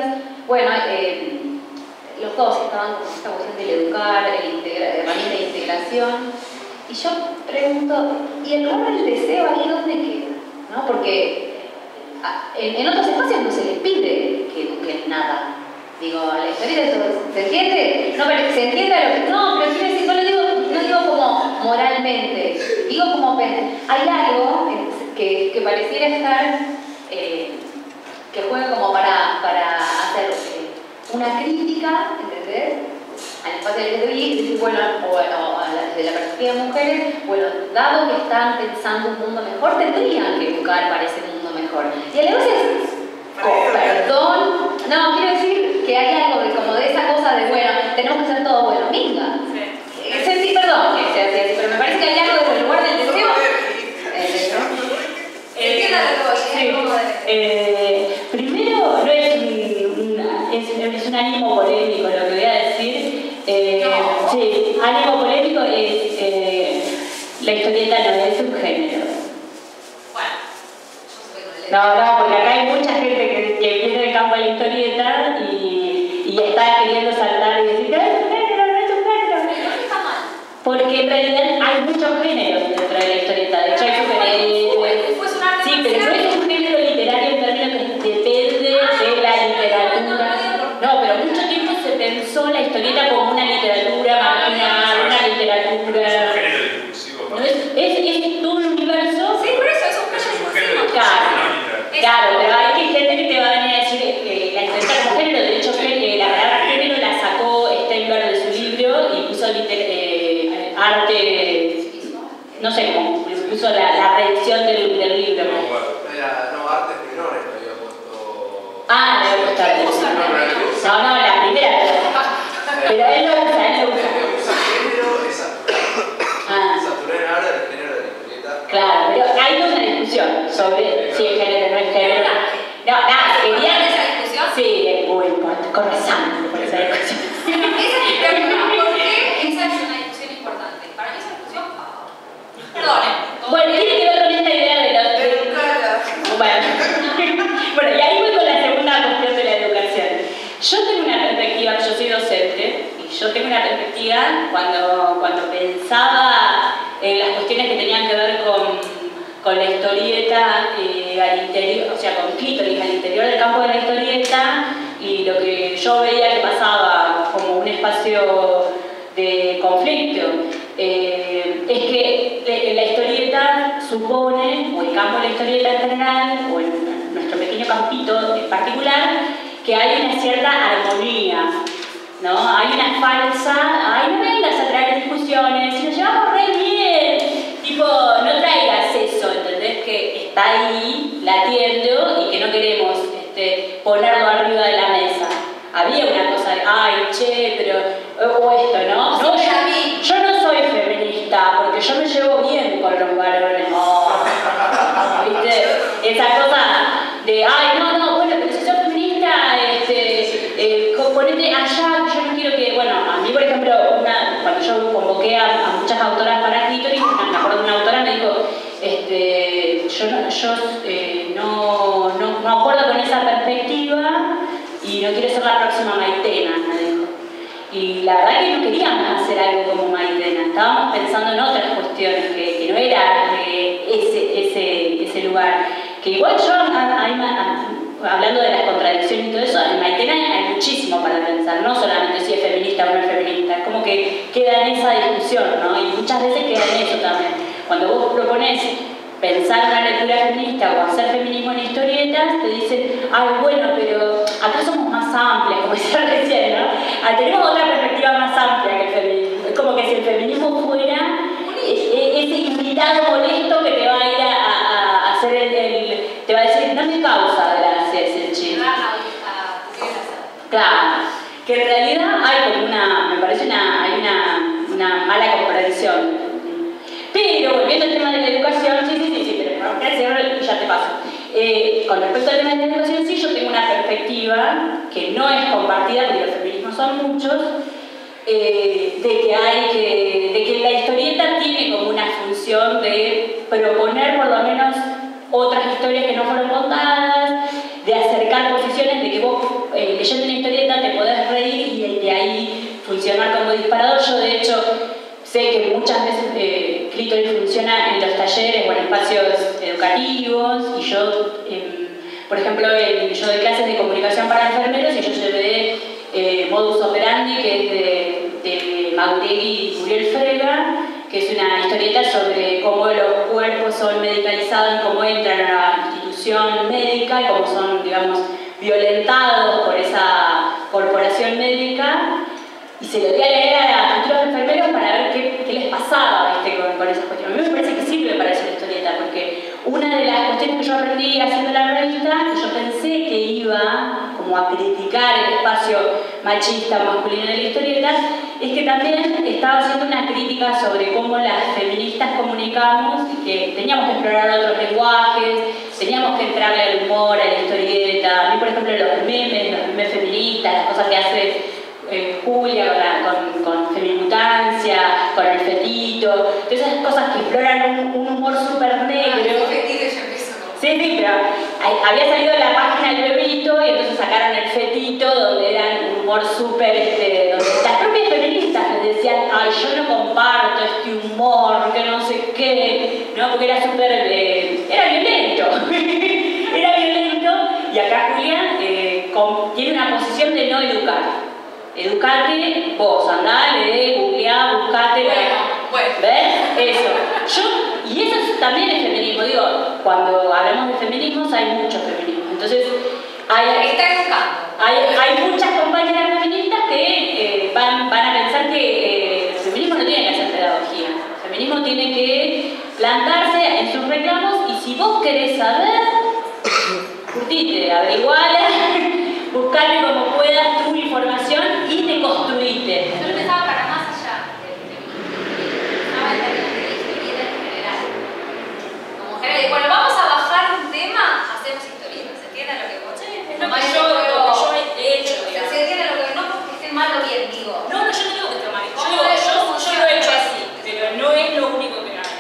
Bueno, los dos estaban con esta cuestión del educar, herramienta de integración. Y yo pregunto, ¿y el lugar del deseo ahí dónde queda? ¿No? Porque en otros espacios no se les pide que eduquen nada. Digo, a la historia ¿se entiende? No, pero se entiende lo que... No, pero quiero decir, no digo como moralmente, digo como hay algo que pareciera estar, que juega como para hacer una crítica, ¿entendés? Al espacio LGTBI y decir, bueno, desde la perspectiva de mujeres, bueno, dado que están pensando un mundo mejor, tendrían que educar para ese mundo mejor. Y a la vez es, perdón, no, quiero decir que hay algo como de esa cosa de, bueno, tenemos que hacer todo bueno, minga. Sí, perdón que sea así, pero me parece que hay algo desde el lugar del deseo. Primero, no es un ánimo polémico lo que voy a decir. Sí, ánimo polémico es la historieta no es un género. No, porque acá hay mucha gente que viene del campo de la historieta y está queriendo saltar y decir, no es un género, no es un género. Porque en realidad hay muchos géneros dentro de la historieta. De hecho, hay superhéroes. Sí, pero no es un género literario en términos que depende de la literatura. No, pero mucho tiempo se pensó la historieta como una literatura marginal, una literatura. Es un género discursivo. No, es todo un universo. Sí, por eso es un género discursivo. Claro, pero hay gente que te va a venir a decir la historieta como género. De hecho, la palabra género la sacó Steinberg de su libro y puso arte, no sé cómo, puso la reedición del libro. No, artes menores lo había puesto. Ah, le había puesto arte. No, la primera. Pero él lo usa. Usa género, es saturar. Saturar ahora el género de la historieta. Claro, pero hay una discusión sobre si es género o no es género. No, nada, quería... ¿Esa discusión? Sí, es muy importante, corre sangre por esa discusión. Esa es mi pregunta, ¿por qué esa es una discusión importante? Para mí esa discusión... Perdone. Bueno, tiene que ver con esta idea de los... Bueno, y ahí voy con la segunda cuestión de la educación. Yo tengo una perspectiva, yo soy docente, y yo tengo una perspectiva cuando pensaba en las cuestiones que tenían que ver con la historieta al interior, o sea, con clítoris al interior del campo de la historieta, y lo que yo veía que pasaba como un espacio de conflicto, es que la historieta supone, o el campo de la historieta en general, o en nuestro pequeño campito en particular, que hay una cierta armonía, ¿no? Hay una falsa, no vengas a traer discusiones, si nos llevamos re bien, tipo, no traigas eso, ¿entendés? Que está ahí, latiendo, y que no queremos ponerlo arriba de la mesa. Había una cosa de, ay, che, pero, o esto, ¿no? No, yo no soy feminista, porque yo me llevo bien con los varones. Oh, ¿viste? Esa cosa de, ay, no, bueno, pero si sos feminista, ponete allá, yo no quiero que, bueno, a mí, por ejemplo, cuando yo convoqué a muchas autoras para clítoris, me acuerdo de una autora me dijo, yo no acuerdo con esa perspectiva y no quiero ser la próxima Maitena, me dijo. Y la verdad que no queríamos hacer algo como Maitena, estábamos pensando en otras cuestiones, que no era ese lugar. Que igual yo, hablando de las contradicciones y todo eso, en Maitena hay muchísimo para pensar, no solamente si es feminista o no es feminista, es como que queda en esa discusión, ¿no? Y muchas veces queda en eso también. Cuando vos proponés pensar una lectura feminista o hacer feminismo en historietas, te dicen, ay, bueno, pero acá somos más amplias, como decía recién, ¿no? Tenemos otra perspectiva más amplia que el feminismo. Es como que si el feminismo fuera ese invitado molesto que te va a ir a hacer te va a decir, no me causa gracia ese chico. Claro, que en realidad hay como me parece hay una mala comprensión. Pero volviendo al tema de la educación, sí, pero ya te paso. Con respecto al tema de la educación, sí, yo tengo una perspectiva que no es compartida, porque los feminismos son muchos, de que la historieta tiene como una función de proponer por lo menos otras historias que no fueron contadas, de acercar posiciones, de que vos leyendo una disparador. Yo, de hecho, sé que muchas veces Clítoris funciona en los talleres o en espacios educativos, y yo, por ejemplo, yo doy clases de comunicación para enfermeros y yo llevé Modus Operandi, que es de Mauregui y Muriel Frega, que es una historieta sobre cómo los cuerpos son medicalizados y cómo entran a la institución médica y cómo son, digamos, violentados por esa corporación médica. Y se lo di a leer a futuros enfermeros para ver qué les pasaba con esas cuestiones. A mí me parece que sirve para hacer historieta, porque una de las cuestiones que yo aprendí haciendo la revista, que yo pensé que iba como a criticar el espacio machista masculino de la historieta, es que también estaba haciendo una crítica sobre cómo las feministas comunicamos y que teníamos que explorar otros lenguajes, teníamos que entrarle al humor, a la historieta. A mí, por ejemplo, los memes feministas, las cosas que hace Julia con Femimutancia, con el fetito, todas esas cosas que exploran un humor súper negro. Sí, pero había salido la página del bebito y entonces sacaron el fetito, donde eran un humor súper, donde las propias feministas les decían, ay, yo no comparto este humor, que no sé qué, ¿no? Porque era súper, era violento, era violento, y acá Julia tiene una posición de no educar. Educate vos, andá, lee, googleá, buscate. Bueno. ¿Ves? Eso. Y eso también es feminismo. Digo, cuando hablamos de feminismos hay muchos feminismos. Entonces, hay muchas compañeras feministas que van a pensar que el feminismo no tiene que hacer pedagogía. El feminismo tiene que plantarse en sus reclamos, y si vos querés saber, curtite, averiguala, buscale como puedas tu información y deconstruite. Yo empezaba para más allá del feminismo. Estaba en términos de historieta en general. Como mujer, bueno, vamos a bajar un tema, hacemos historieta. ¿Se entiende lo que vos? Es lo que yo he hecho. ¿Se entiende lo que no porque esté mal o bien, digo? No, yo no digo que esté mal. Yo lo he hecho así, pero no es lo único que hago.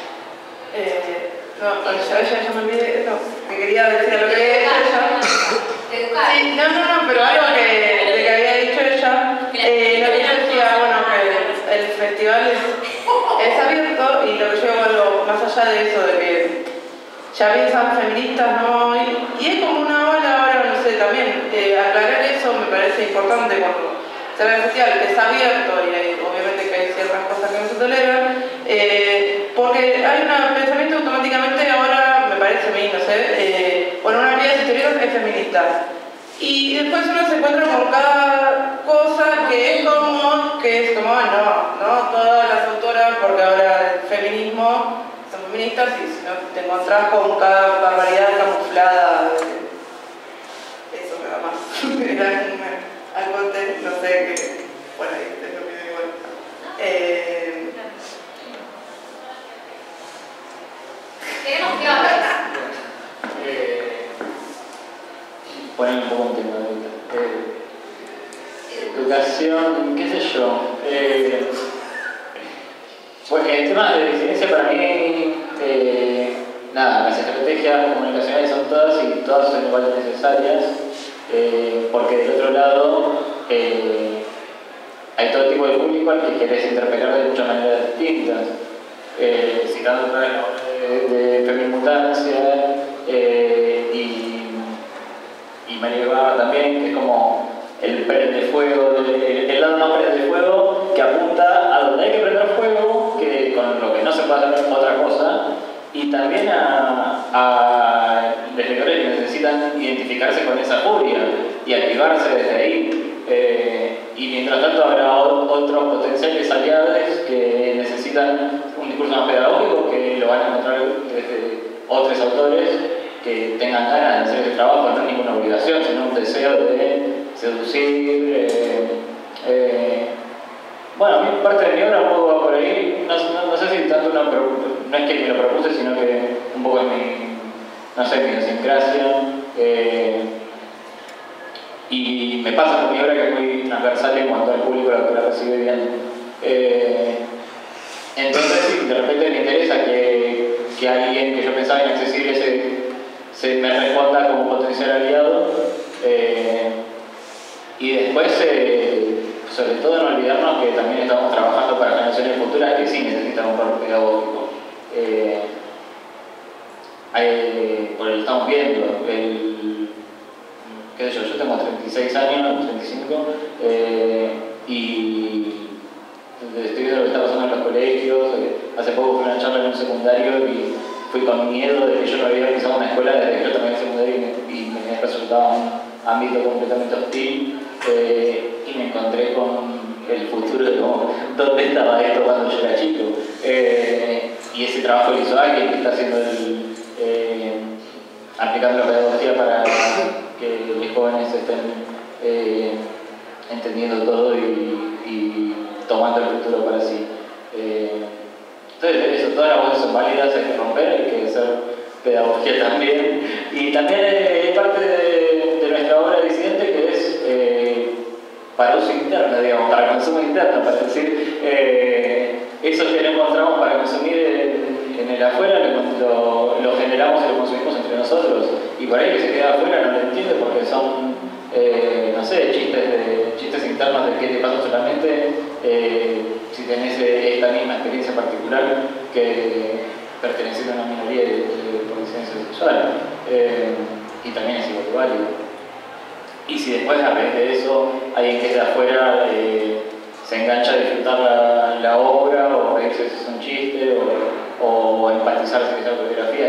Ya me olvidé, que quería decir lo que había dicho ella. Sí, no, pero algo que había dicho ella, lo que yo decía, bueno, que el festival es abierto, y lo que yo digo, algo más allá de eso, de que ya piensan feministas, ¿no? Y es como una ola ahora, no sé, también aclarar eso me parece importante cuando se ve el festival, que es abierto, y obviamente que hay ciertas cosas que no se toleran, porque hay un pensamiento automáticamente ahora, me parece a mí, no sé, bueno, una vida de historietas es feminista. Y después uno se encuentra con cada cosa que es como no todas las autoras, porque ahora el feminismo son feministas, y si no te encontrás con cada barbaridad camuflada, eso me da más. Era algo no sé, que bueno, es lo que digo igual. Queremos que hables. Poner un poco un tema de educación, qué sé yo. Pues el tema de disidencia para mí, nada, las estrategias comunicacionales son todas y todas son igual de necesarias, porque del otro lado hay todo tipo de público al que querés interpelar de muchas maneras distintas. Citando otra vez la obra de Femimutancia y María Ibarra también, que es como el prende-fuego, el lado más prende-fuego que apunta a donde hay que prender fuego, que con lo que no se puede hacer otra cosa, y también a lectores que necesitan identificarse con esa furia y activarse desde ahí. Y mientras tanto habrá otros potenciales aliados que necesitan un discurso más pedagógico, que lo van a encontrar desde otros autores que tengan ganas de hacer ese trabajo. No es ninguna obligación, sino un deseo de seducir. Bueno, a mí parte de mi obra un poco va por ahí, no sé si tanto no es que me lo propuse, sino que un poco es mi idiosincrasia. Y me pasa con mi obra que es muy transversal en cuanto al público lo que la recibe bien. Entonces, sí, de repente me interesa que alguien que yo pensaba inaccesible se me responda como potencial aliado. Y después, sobre todo no olvidarnos que también estamos trabajando para generaciones futuras que sí necesitan un rol pedagógico. Por lo que estamos viendo, qué sé yo tengo 36 años, 35, y estoy viendo lo que está pasando en los colegios. Hace poco fui a una charla en un secundario y fui con miedo de que yo no había pisado una escuela desde que yo también en secundario y me resultaba un ámbito completamente hostil, y me encontré con el futuro de cómo, dónde estaba esto cuando yo era chico. Y ese trabajo lo hizo alguien que está haciendo aplicando la pedagogía para que los jóvenes estén entendiendo todo y tomando el futuro para sí. Entonces, eso, todas las voces son válidas, hay que romper, hay que hacer pedagogía también. Y también es parte de nuestra obra disidente, que es para uso interno, digamos, para consumo interno, para decir, eso que no encontramos para consumir en el afuera, lo generamos y lo consumimos entre nosotros. Y por ahí que se queda afuera no lo entiende porque son, no sé, chistes internos de qué te pasa solamente si tenés esta misma experiencia particular que perteneciendo a una minoría por disidencia sexual. Y también es igual de válido. Y si después a raíz de eso alguien que es de afuera se engancha a disfrutar la obra o reírse si es un chiste o empatizar si es autobiografía,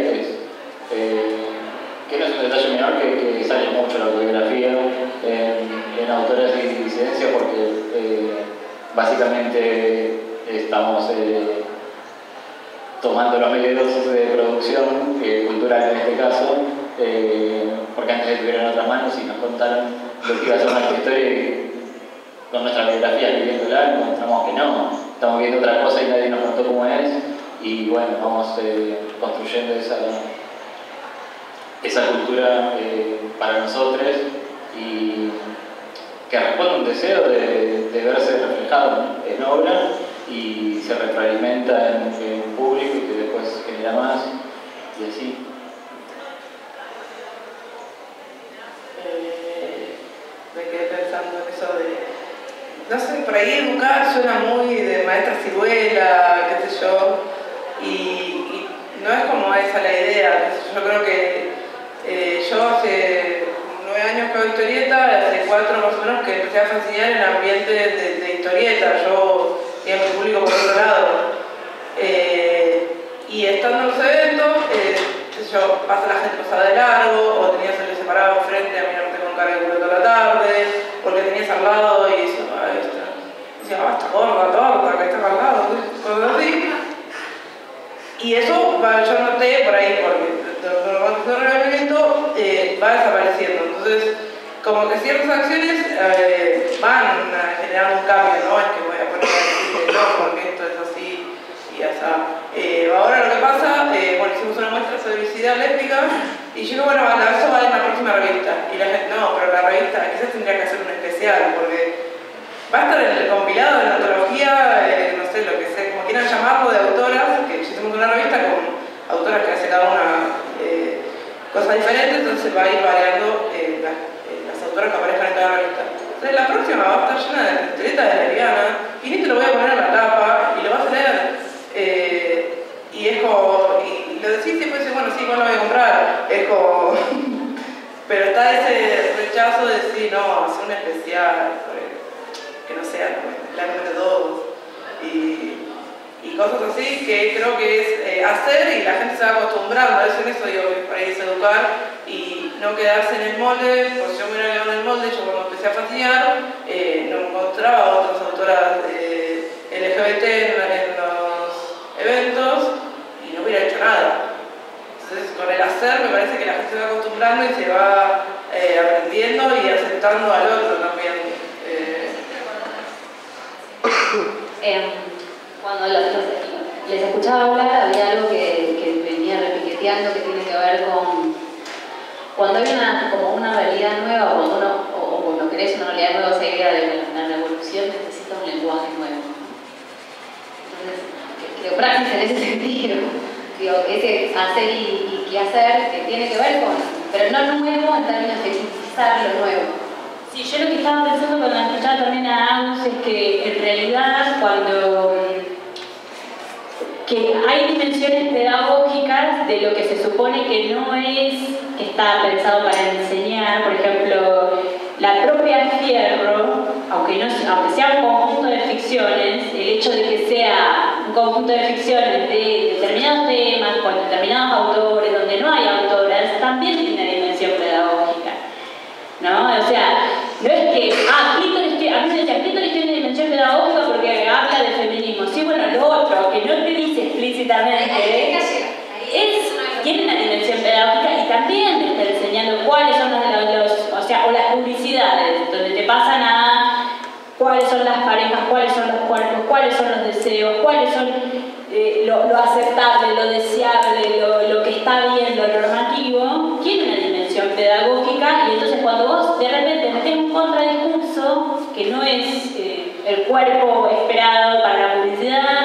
que no es un detalle menor que sale mucho la autobiografía en autores y disidencia porque básicamente estamos tomando los medios de producción, cultural en este caso, porque antes estuvieron en otras manos y nos contaron lo que iba a ser nuestra historia y con nuestra biografía viviéndola encontramos que no, estamos viendo otra cosa y nadie nos contó cómo es y bueno, vamos construyendo esa cultura para nosotros y que responde a un deseo de verse reflejado en obra y se retroalimenta en público y que después genera más y así. Me quedé pensando en eso no sé, por ahí educar suena muy de maestra ciruela, qué sé yo, y no es como esa la idea. Yo creo que yo hace 9 años que hago historieta, hace 4 más o menos que empecé a fascinar en ambientes de historieta. Yo tenía mi público por otro lado. Y estando en los eventos, la gente pasaba de largo, o tenías el separado frente a mirarte con cara de culo toda la tarde, porque tenías al lado y decía, basta gorda, que está al lado, cosas así. Y eso yo noté por ahí, porque cuando el reglamento va desapareciendo. Entonces, como que ciertas acciones van generando un cambio, no es que voy a poner a decir no, porque esto es así y así. Ahora lo que pasa, bueno, hicimos una muestra sobre visibilidad lésbica y yo digo, bueno, eso va en la próxima revista. Y la gente, no, pero la revista quizás tendría que hacer un especial, porque va a estar en el compilado de la antología, no sé, lo que sea, como quieran llamarlo, de autoras, que hicimos una revista con autoras que hace cada una cosa diferente, entonces va a ir variando las autoras que aparezcan en cada revista. Entonces la próxima va a estar llena de historietas de lesbiana y ni te lo voy a poner en la tapa y lo vas a leer. Y es como, y lo decís y después dices, bueno, sí, ¿cuándo lo voy a comprar? Es como, pero está ese rechazo de decir, no, hacer un especial, que no sea claramente todos. Y cosas así que creo que es hacer y la gente se va acostumbrando. Es en eso digo que para ir a educar y no quedarse en el molde. Pues yo me hubiera quedado en el molde, yo cuando empecé a fascinar no encontraba otras autoras LGBT en los eventos y no hubiera hecho nada. Entonces con el hacer me parece que la gente se va acostumbrando y se va aprendiendo y aceptando al otro también. Cuando les escuchaba hablar había algo que venía repiqueteando que tiene que ver con cuando hay como una realidad nueva o cuando querés una realidad nueva, esa idea de la revolución necesita un lenguaje nuevo. Entonces, creo praxis en ese sentido, digo, ese hacer y qué hacer que tiene que ver con, pero no nuevo en términos de criticar lo nuevo, Sí, yo lo que estaba pensando cuando escuchaba también a Agus es que en realidad que hay dimensiones pedagógicas de lo que se supone que no es que está pensado para enseñar. Por ejemplo, la propia Fierro, aunque sea un conjunto de ficciones, el hecho de que sea un conjunto de ficciones de determinados temas, con determinados autores, donde no hay autoras, también tiene una dimensión pedagógica, ¿no? O sea, no es que, a mí me decía, Clítoris tiene una dimensión pedagógica porque habla de feminismo. Sí, bueno, lo otro, que no te dice explícitamente, tiene una dimensión pedagógica y también te está enseñando cuáles son o las publicidades, donde te pasan a cuáles son las parejas, cuáles son los cuerpos, cuáles son los deseos, cuáles son lo aceptable, lo deseable, lo que está bien, lo normativo, tiene una dimensión pedagógica. Y entonces cuando vos de repente metés un contradiscurso que no es el cuerpo esperado para la publicidad,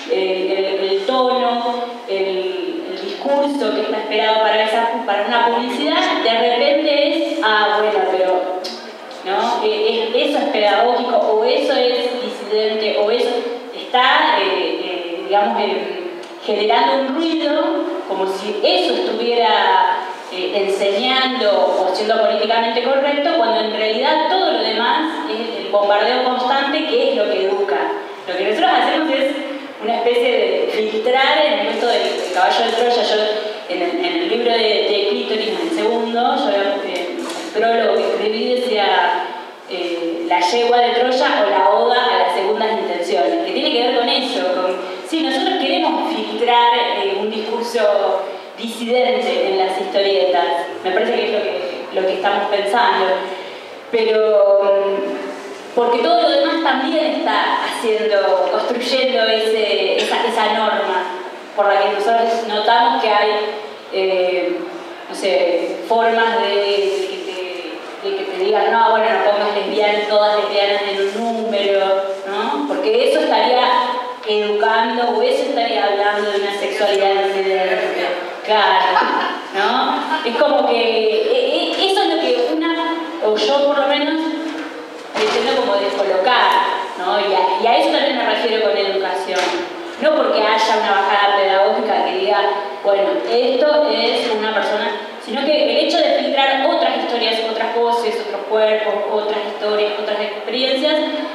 el tono, el discurso que está esperado para una publicidad, de repente es, bueno, pero ¿no? Eso es pedagógico, o eso es disidente, o eso está, digamos, generando un ruido, como si eso estuviera enseñando o siendo políticamente correcto, cuando en realidad todo lo demás es el bombardeo constante, que es lo que educa. Lo que nosotros hacemos es una especie de filtrar en el momento del caballo de Troya. Yo en el libro de Clítoris, en el segundo, el prólogo que escribí decía la yegua de Troya o la oda a las segundas intenciones, que tiene que ver con eso, sí, nosotros queremos filtrar un discurso disidente en las historietas, me parece que es lo que estamos pensando, pero porque todo lo demás también está construyendo esa norma por la que nosotros notamos que hay, no sé, formas de que te digan, no, bueno, no pongas lesbianas, todas lesbianas en un número, ¿no? Porque eso estaría educando, o eso estaría hablando de una sexualidad incidente. Claro, ¿no? Es como que eso es lo que o yo por lo menos, pretendo como descolocar, ¿no? Y a eso también me refiero con educación. No porque haya una bajada pedagógica que diga, bueno, esto es una persona, sino que el hecho de filtrar otras historias, otras voces, otros cuerpos, otras historias, otras experiencias,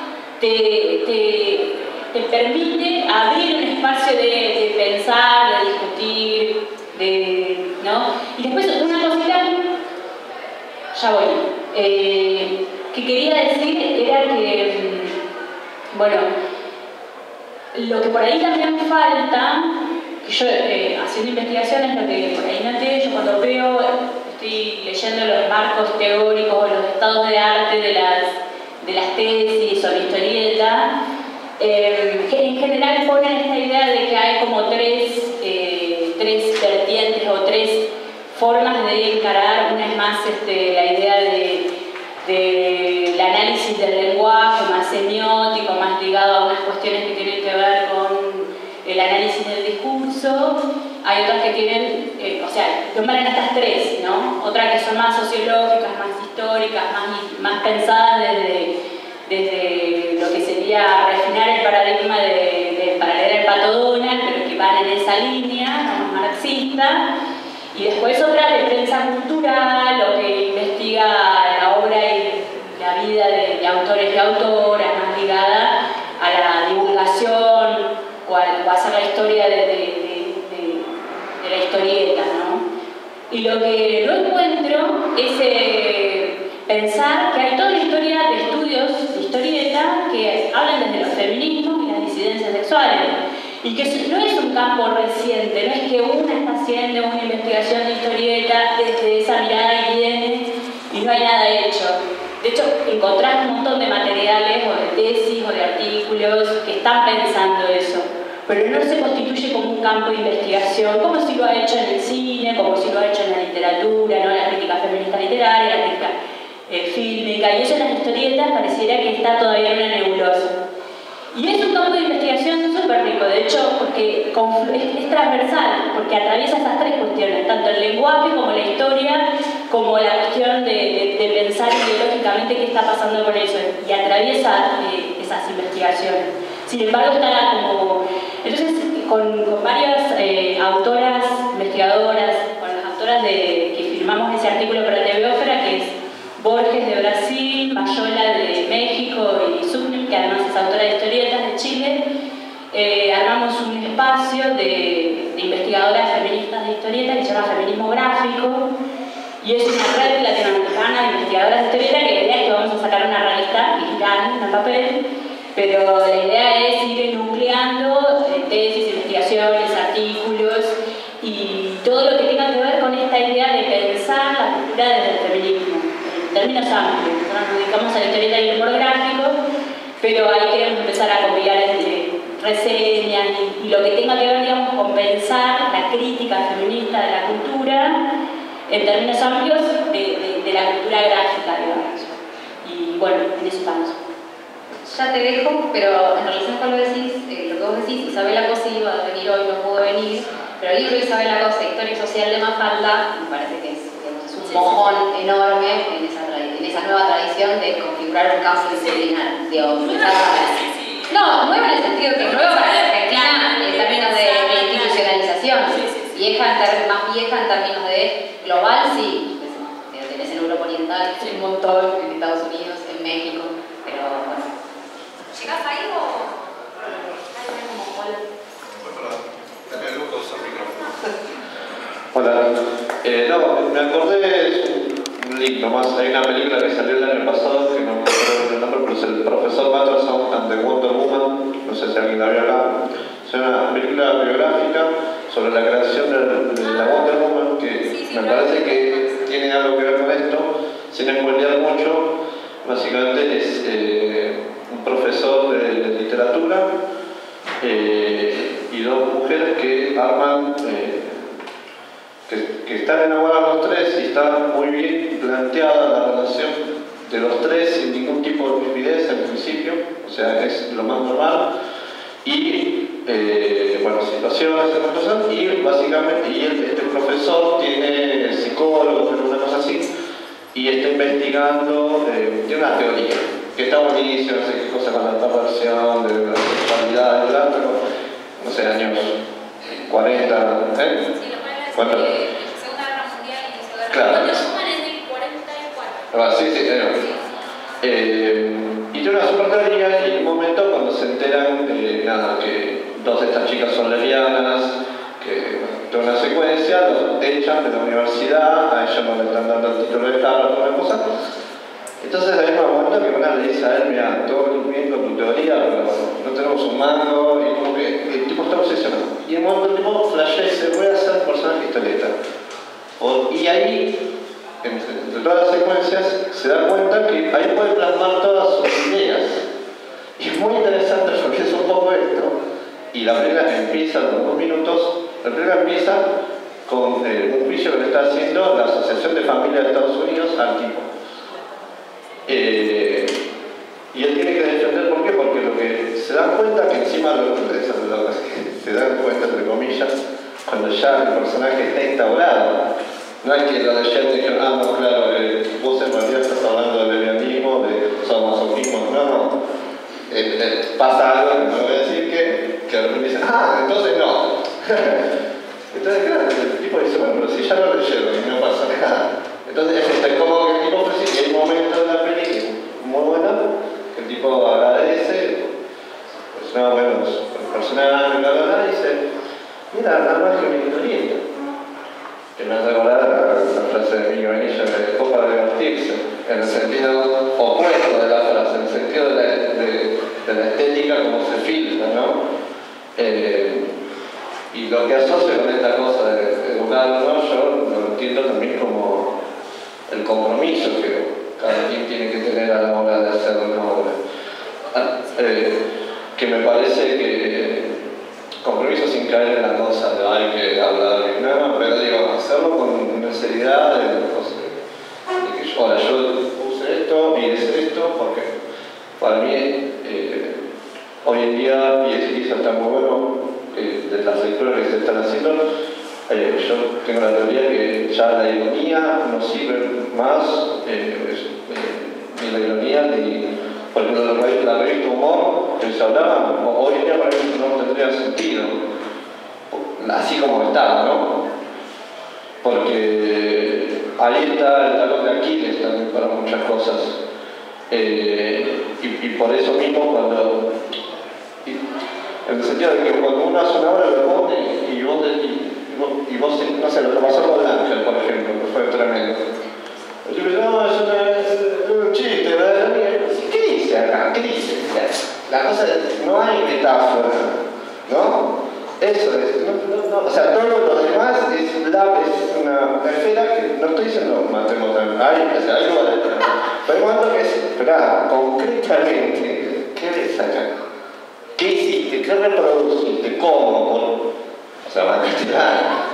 te permite abrir un espacio de pensar, de discutir, ¿no? Y después una cosita, ya voy, que quería decir era que, bueno, lo que por ahí también falta, que yo haciendo investigaciones, lo que por ahí noté, yo cuando estoy leyendo los marcos teóricos o los estados de arte de las tesis o la historieta, que en general ponen esta idea de que hay como tres vertientes o tres formas de encarar. Una es más la idea del análisis del lenguaje, más semiótico, más ligado a unas cuestiones que tienen que ver con el análisis del discurso. Hay otras que tienen, nombran estas tres, ¿no? Otras que son más sociológicas, más históricas, más pensadas desde lo que sería refinar el paradigma para leer el Pato Donald, pero que van en esa línea, más marxista. Y después otra de prensa cultural, o que investiga la obra y la vida de autores y autoras, más ligada a la divulgación o a hacer la historia de la historieta, ¿no? Y lo que no encuentro es pensar que hay toda una historia de estudios de historieta que hablan desde los feminismos y las disidencias sexuales. Y que no es un campo reciente, no es que una está haciendo una investigación de historieta desde esa mirada y viene y no hay nada hecho. De hecho, encontrás un montón de materiales o de tesis o de artículos que están pensando eso, pero no se constituye como un campo de investigación, como si lo ha hecho en el cine, como si lo ha hecho en la literatura, ¿no? La crítica feminista literaria, la crítica fílmica, y eso en las historietas pareciera que está todavía en una nebulosa. Y es un campo de investigación súper rico, de hecho, porque es transversal, porque atraviesa esas tres cuestiones. cuestiones, tanto el lenguaje como la historia, como la cuestión de pensar ideológicamente qué está pasando con eso, y atraviesa esas investigaciones. Sin embargo, está como... Entonces, con varias autoras, investigadoras, con las autoras que firmamos ese artículo para TVósfera, que es Borges de Brasil, Mayola de México y Subnim, que además es autora de historietas de Chile, armamos un espacio de investigadoras feministas de historietas que se llama Feminismo Gráfico, y es una red latinoamericana de investigadoras de historietas que la idea es que vamos a sacar una revista digital en papel, pero la idea es ir nucleando tesis, investigaciones, artículos y todo lo que tenga que ver con esta idea de pensar la cultura desde el feminismo, en términos amplios. Nosotros nos dedicamos a la historieta y el humor gráfico, pero ahí queremos empezar a compilar reseñas y lo que tenga que ver, digamos, con pensar la crítica feminista de la cultura en términos amplios de la cultura gráfica, digamos. Y bueno, en eso estamos. Ya te dejo, pero en relación con lo que vos decís, Isabel Acosta iba a venir hoy, no pudo venir, pero el libro de Isabel Acosta, Historia y Social de Mafalda, me parece que es un mojón enorme en esa nueva tradición de configurar un campo disciplinar. No, nuevo en el sentido que es nuevo para la Argentina en términos de institucionalización, más vieja en términos de global, sí, tenés en Europa Oriental, un montón, en Estados Unidos, en México, pero bueno. ¿Llegás ahí o...? Hola. No, me acordé de un link nomás. Hay una película que salió el año pasado, que no me acuerdo el nombre, pero es El Profesor Patterson and the Wonder Woman. No sé si alguien la vio acá. Es una película biográfica sobre la creación de la Wonder Woman, que me parece que tiene algo que ver con esto, sin spoilear mucho. Básicamente es un profesor de literatura y dos mujeres que arman, que están enamorados los tres, y está muy bien planteada la relación de los tres sin ningún tipo de rigidez al principio, o sea, es lo más normal, y bueno, situaciones, cosas, y básicamente, este profesor tiene psicólogo, una cosa así, y está investigando, tiene una teoría que está buenísima, no sé qué cosa con la perversión, de la sexualidad, ¿verdad? Pero, no sé, años 40, ¿eh? ¿Cuánto? Segunda Guerra Mundial y Segunda Claro. Guerra Mundial. Wonder Woman es del 44. Sí, y tiene una super teoría, y en un momento cuando se enteran que dos de estas chicas son lesbianas, que toda una secuencia, los echan de la universidad, a ella no le están dando el título de Harvard, toda una cosa. Entonces hay un momento que una le dice a él, mira, todo bien con tu teoría, pero no tenemos un mango, y como que el tipo está obsesionado. Y en un momento el tipo flashea y dice, voy a ser personaje historieta. Y ahí, entre todas las secuencias, se da cuenta que ahí puede plasmar todas sus ideas. Y es muy interesante porque es un poco esto. Y la película empieza en 2 minutos, la película empieza con un juicio que le está haciendo la Asociación de Familias de Estados Unidos al tipo. Y él tiene que defender, ¿por qué? Porque lo que se dan cuenta que encima se dan cuenta, entre comillas, cuando ya el personaje está instaurado. No es que lo de Jen dijeron, no, claro, vos en realidad estás hablando de lesbianismo, de sadomasoquismo, no. Pasa algo, no voy a decir que de repente dicen, entonces no. Entonces, claro, el tipo dice, bueno, pero si ya lo leyeron y no pasa nada. Entonces es como que el tipo ofrece, y hay un momento de la peli que es muy bueno, que el tipo agradece, pues más o menos, el personaje, y dice, mira, nada más que una historieta. Que me hace acordar la frase de Miguel Vanilla de "Copa para divertirse", en el sentido opuesto de la frase, en el sentido de la estética como se filtra, ¿no? Y lo que asocio con esta cosa de educarlo, yo lo entiendo también como el compromiso que cada quien tiene que tener a la hora de hacer una obra. Que me parece que compromiso sin caer en la cosa de hay que hablar de nada, pero digo, hacerlo con una seriedad de que yo puse esto y hice esto, porque para mí hoy en día, y eso está muy bueno, de las lecturas que se están haciendo, Yo tengo la teoría que ya la ironía no sirve más, ni la ironía ni... Por ejemplo, la revista Humor que se hablaba, hoy en día para mí no tendría sentido, así como está, ¿no? Porque ahí está el talón de Aquiles también para muchas cosas. Y por eso mismo cuando... en el sentido de que cuando uno hace una obra lo pone y vos no sé, lo que pasó con Ángel, por ejemplo, que fue tremendo. Yo me digo, no, es un chiste, ¿verdad? ¿Qué dice acá? ¿Qué dice? La cosa es, no hay metáfora, ¿no? Eso es, no, o sea, todo lo demás es una esfera que no estoy diciendo matemos algo de pero cuando que es, espera, concretamente, ¿qué ves acá? ¿Qué hiciste? ¿Qué reproduciste? ¿Cómo? O sea, van a quedar.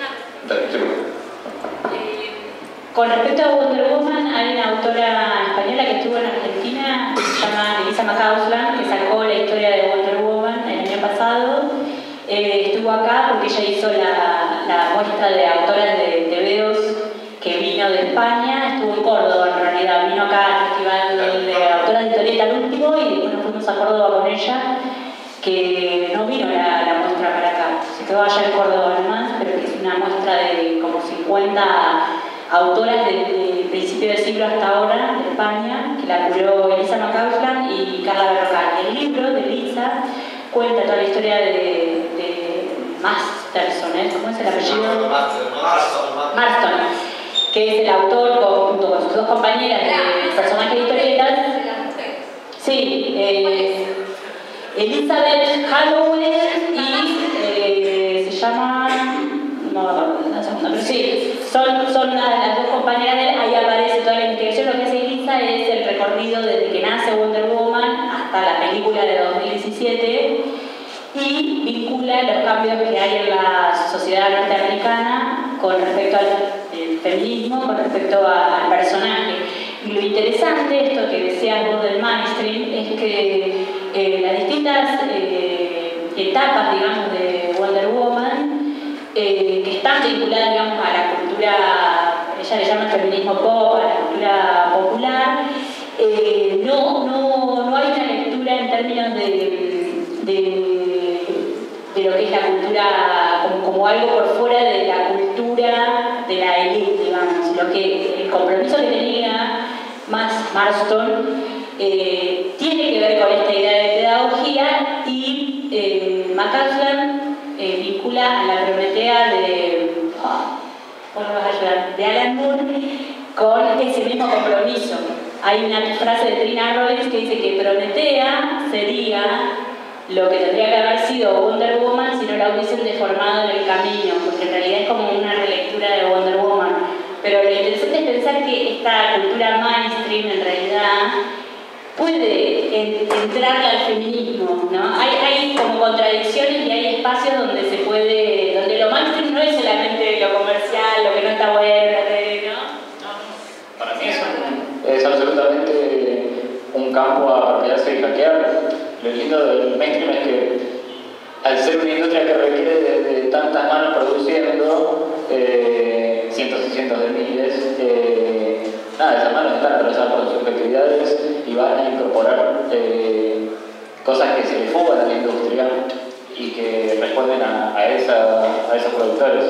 Con respecto a Wonder Woman, hay una autora española que estuvo en Argentina, que se llama Elisa McCausland, que sacó la historia de Wonder Woman el año pasado. Estuvo acá porque ella hizo la muestra de autoras de TVOs que vino de España, estuvo en Córdoba en realidad, vino acá al Festival de Autoras de Historieta al último y después nos fuimos a Córdoba con ella, que no vino la muestra para acá, se quedó allá en Córdoba nomás, pero que es una muestra de como 50 autoras del principio del siglo hasta ahora de España, que la curó Elisa McCausland y Carla Berrocal. El libro de Elisa cuenta toda la historia de Masterson, ¿cómo es el apellido? Marston, que es el autor junto con sus dos compañeras de personajes de historietas. Sí, Elizabeth Hallowell y se llama... no me acuerdo la segunda, pero sí, son las dos compañeras de él. Ahí aparece toda la investigación. Lo que hace Elisa es el recorrido desde que nace Wonder Woman hasta la película de 2017 y vincula los cambios que hay en la sociedad norteamericana con respecto al feminismo, con respecto al personaje. Y lo interesante, esto que decías vos del mainstream, es que las distintas etapas, digamos, de Wonder Woman, que están vinculadas, digamos, a la cultura, ella le llama feminismo pop, a la cultura popular, no hay una lectura en términos de lo que es la cultura como algo por fuera de la cultura de la élite, digamos. Lo que el compromiso que tenía Marston tiene que ver con esta idea de pedagogía y McCausland vincula a la Prometea de Alan Moore con ese mismo compromiso. Hay una frase de Trina Robbins que dice que Prometea sería lo que tendría que haber sido Wonder Woman si no la hubiesen deformado en el camino, porque en realidad es como una relectura de Wonder Woman. Pero lo interesante es pensar que esta cultura mainstream en realidad puede entrarle al feminismo, ¿no? Hay como contradicciones y hay espacios donde donde lo mainstream no es solamente lo comercial, lo que no está bueno, ¿no? Para mí es absolutamente un campo a apropiarse y hackear. Lo lindo del mainstream es que al ser una industria que requiere de tantas manos produciendo, cientos y cientos de miles, esas manos están atravesadas por subjetividades y van a incorporar cosas que se le fugan a la industria y que responden a esos productores.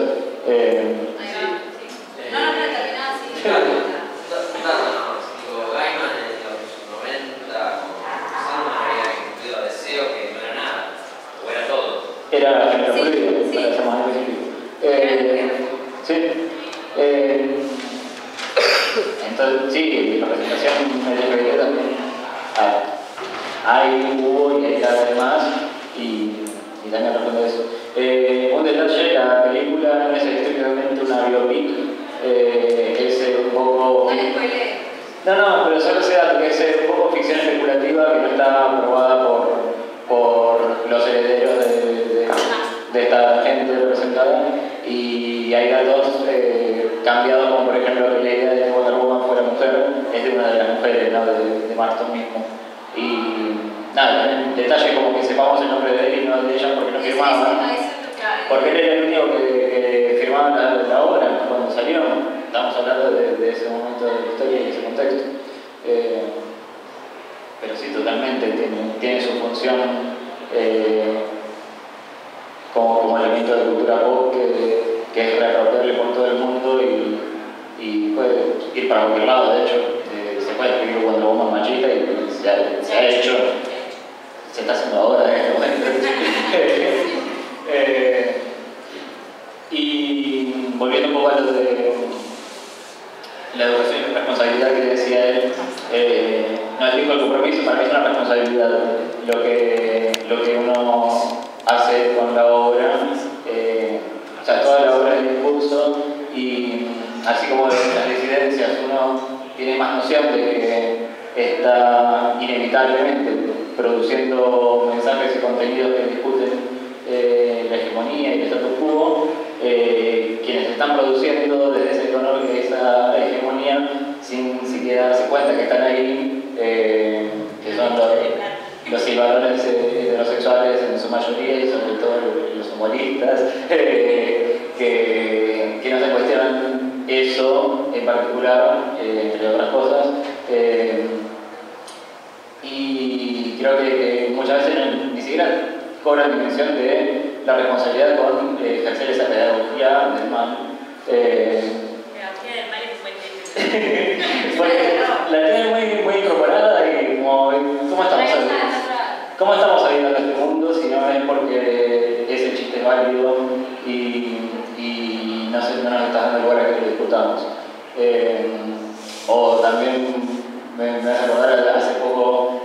Gaiman en los 90 con Sandman había incluido a Deseo que no era nada, o era todo. Era género político, para ser más específico. Sí. Entonces, sí, la presentación media realidad también hubo y hay cada vez más y también responde a eso. Un detalle, la película no es estrictamente una biopic, es un poco... No, pero solo se da porque es un poco ficción especulativa que no está aprobada por los herederos de esta gente representada y hay datos cambiados, como por ejemplo que la idea de que Wonder Woman fuera mujer es de una de las mujeres, ¿no? de Marston mismo. Y nada, el detalle como que sepamos el nombre de él y no el de ella porque no firmaba, porque él era el único que de ese momento de la historia y de ese contexto. Pero sí, totalmente, tiene su función como elemento de cultura pop que es reapropiarle por todo el mundo y puede ir para cualquier lado. De hecho, se puede escribir Wonder Woman machista y se ha hecho, se está haciendo ahora en este momento. Y volviendo un poco a lo de la educación y responsabilidad que decía él, no es el compromiso, para mí es una responsabilidad lo que uno hace con la obra, o sea, toda la obra es discurso y así como en las disidencias uno tiene más noción de que está inevitablemente produciendo mensajes y contenidos que discuten la hegemonía y el status quo, quienes están produciendo desde esa hegemonía sin siquiera darse cuenta que están ahí, que son los varones heterosexuales en su mayoría y sobre todo los humoristas, que no se cuestionan eso en particular, entre otras cosas. Y creo que muchas veces ni siquiera cobran dimensión de la responsabilidad con ejercer esa pedagogía del mal. Pedagogía del mal es buen bueno, la tiene muy incorporada y como ¿cómo estamos saliendo de este mundo si no es porque ese chiste es válido y no nos está dando lugar a que lo discutamos? O también me hace acordar hace poco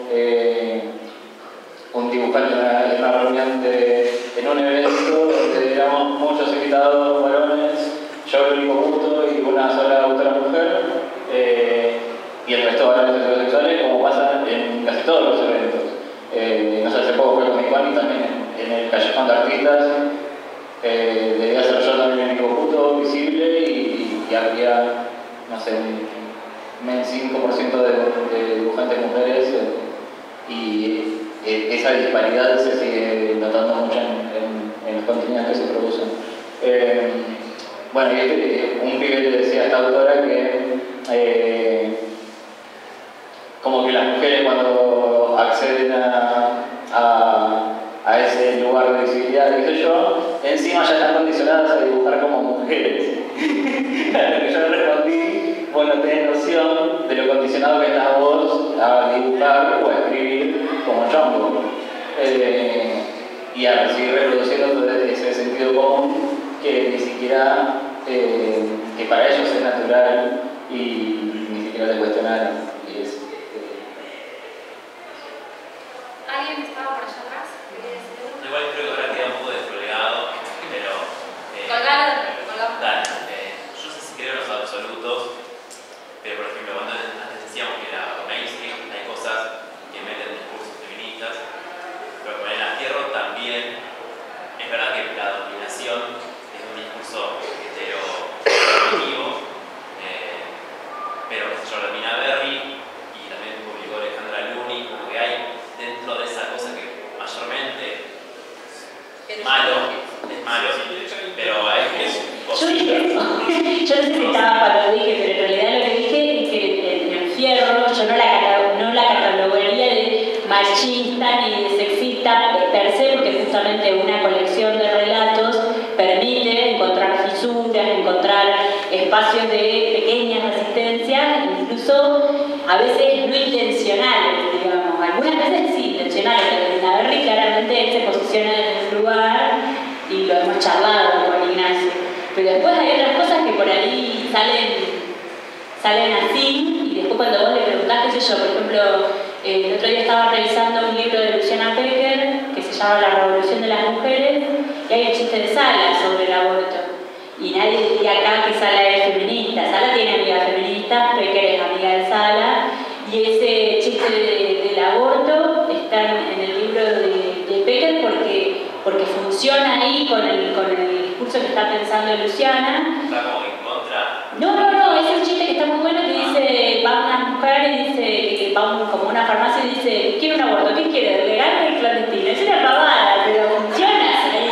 un dibujante en una reunión en un evento donde éramos muchos invitados varones, yo el único punto y una sola autora mujer, y el resto varones heterosexuales, como pasa en casi todos los eventos. No sé, hace poco fue con mi Juan y también en el Callejón de Artistas debía ser yo también el único punto visible y había, no sé, un 5% de dibujantes mujeres y esa disparidad se sigue notando mucho en los contenidos que se producen. Bueno, y un pibe le decía a esta autora que como que las mujeres cuando acceden a ese lugar de visibilidad, qué sé yo, encima ya están condicionadas a dibujar como mujeres. A lo que yo le respondí, bueno, tenés noción de lo condicionado que estás vos a dibujar o a escribir como Jumbo. Y a seguir reproduciendo todo ese sentido común que ni siquiera, que para ellos es natural y ni siquiera se cuestionaron. ¿Alguien estaba por allá atrás? Igual creo que ahora queda un poco descolgado, pero... Colgado. Dale, yo no sé si creo en los absolutos, pero por ejemplo, cuando antes decíamos que la mainstream hay cosas que meten discursos feministas, pero con el Astierro también es verdad que la dominación es un discurso heteronormativo, pero que se yo domina Berry y también publicó Alejandra Luni, como que hay dentro de esa cosa que mayormente es malo, pero es posible. Yo necesitaba cuando lo dije, pero en realidad lo que dije es que el Fierro yo no la catalogaría de machista ni de sexista per se, porque justamente una colección de relatos permite encontrar fisuras, encontrar espacios de pequeñas resistencias, incluso a veces no intencionales, digamos, algunas veces sí intencionales, pero en la Berry claramente él se posiciona en un lugar y lo hemos charlado con Ignacio, pero después hay otras cosas que por ahí salen así y después cuando vos le preguntás, qué sé yo, por ejemplo, el otro día estaba revisando un libro de Luciana Pecker que se llama La Revolución de las Mujeres y hay un chiste de Sala sobre el aborto. Y nadie diría acá que Sala es feminista. Sala tiene amigas feministas, Pecker es amiga de Sala, y ese chiste del aborto está en el libro de Pecker porque funciona ahí con el discurso que está pensando Luciana. Está como en contra. No, es un chiste que está muy bueno que dice, va una mujer y dice, va como una farmacia y dice, quiero un aborto, ¿qué quiere? ¿Legal o clandestino? Es una pavada, pero funciona ahí.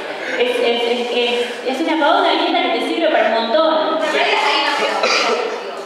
Es una pavada, una dieta que te sirve para un montón. Pero ahí hay una pedagogía, digo,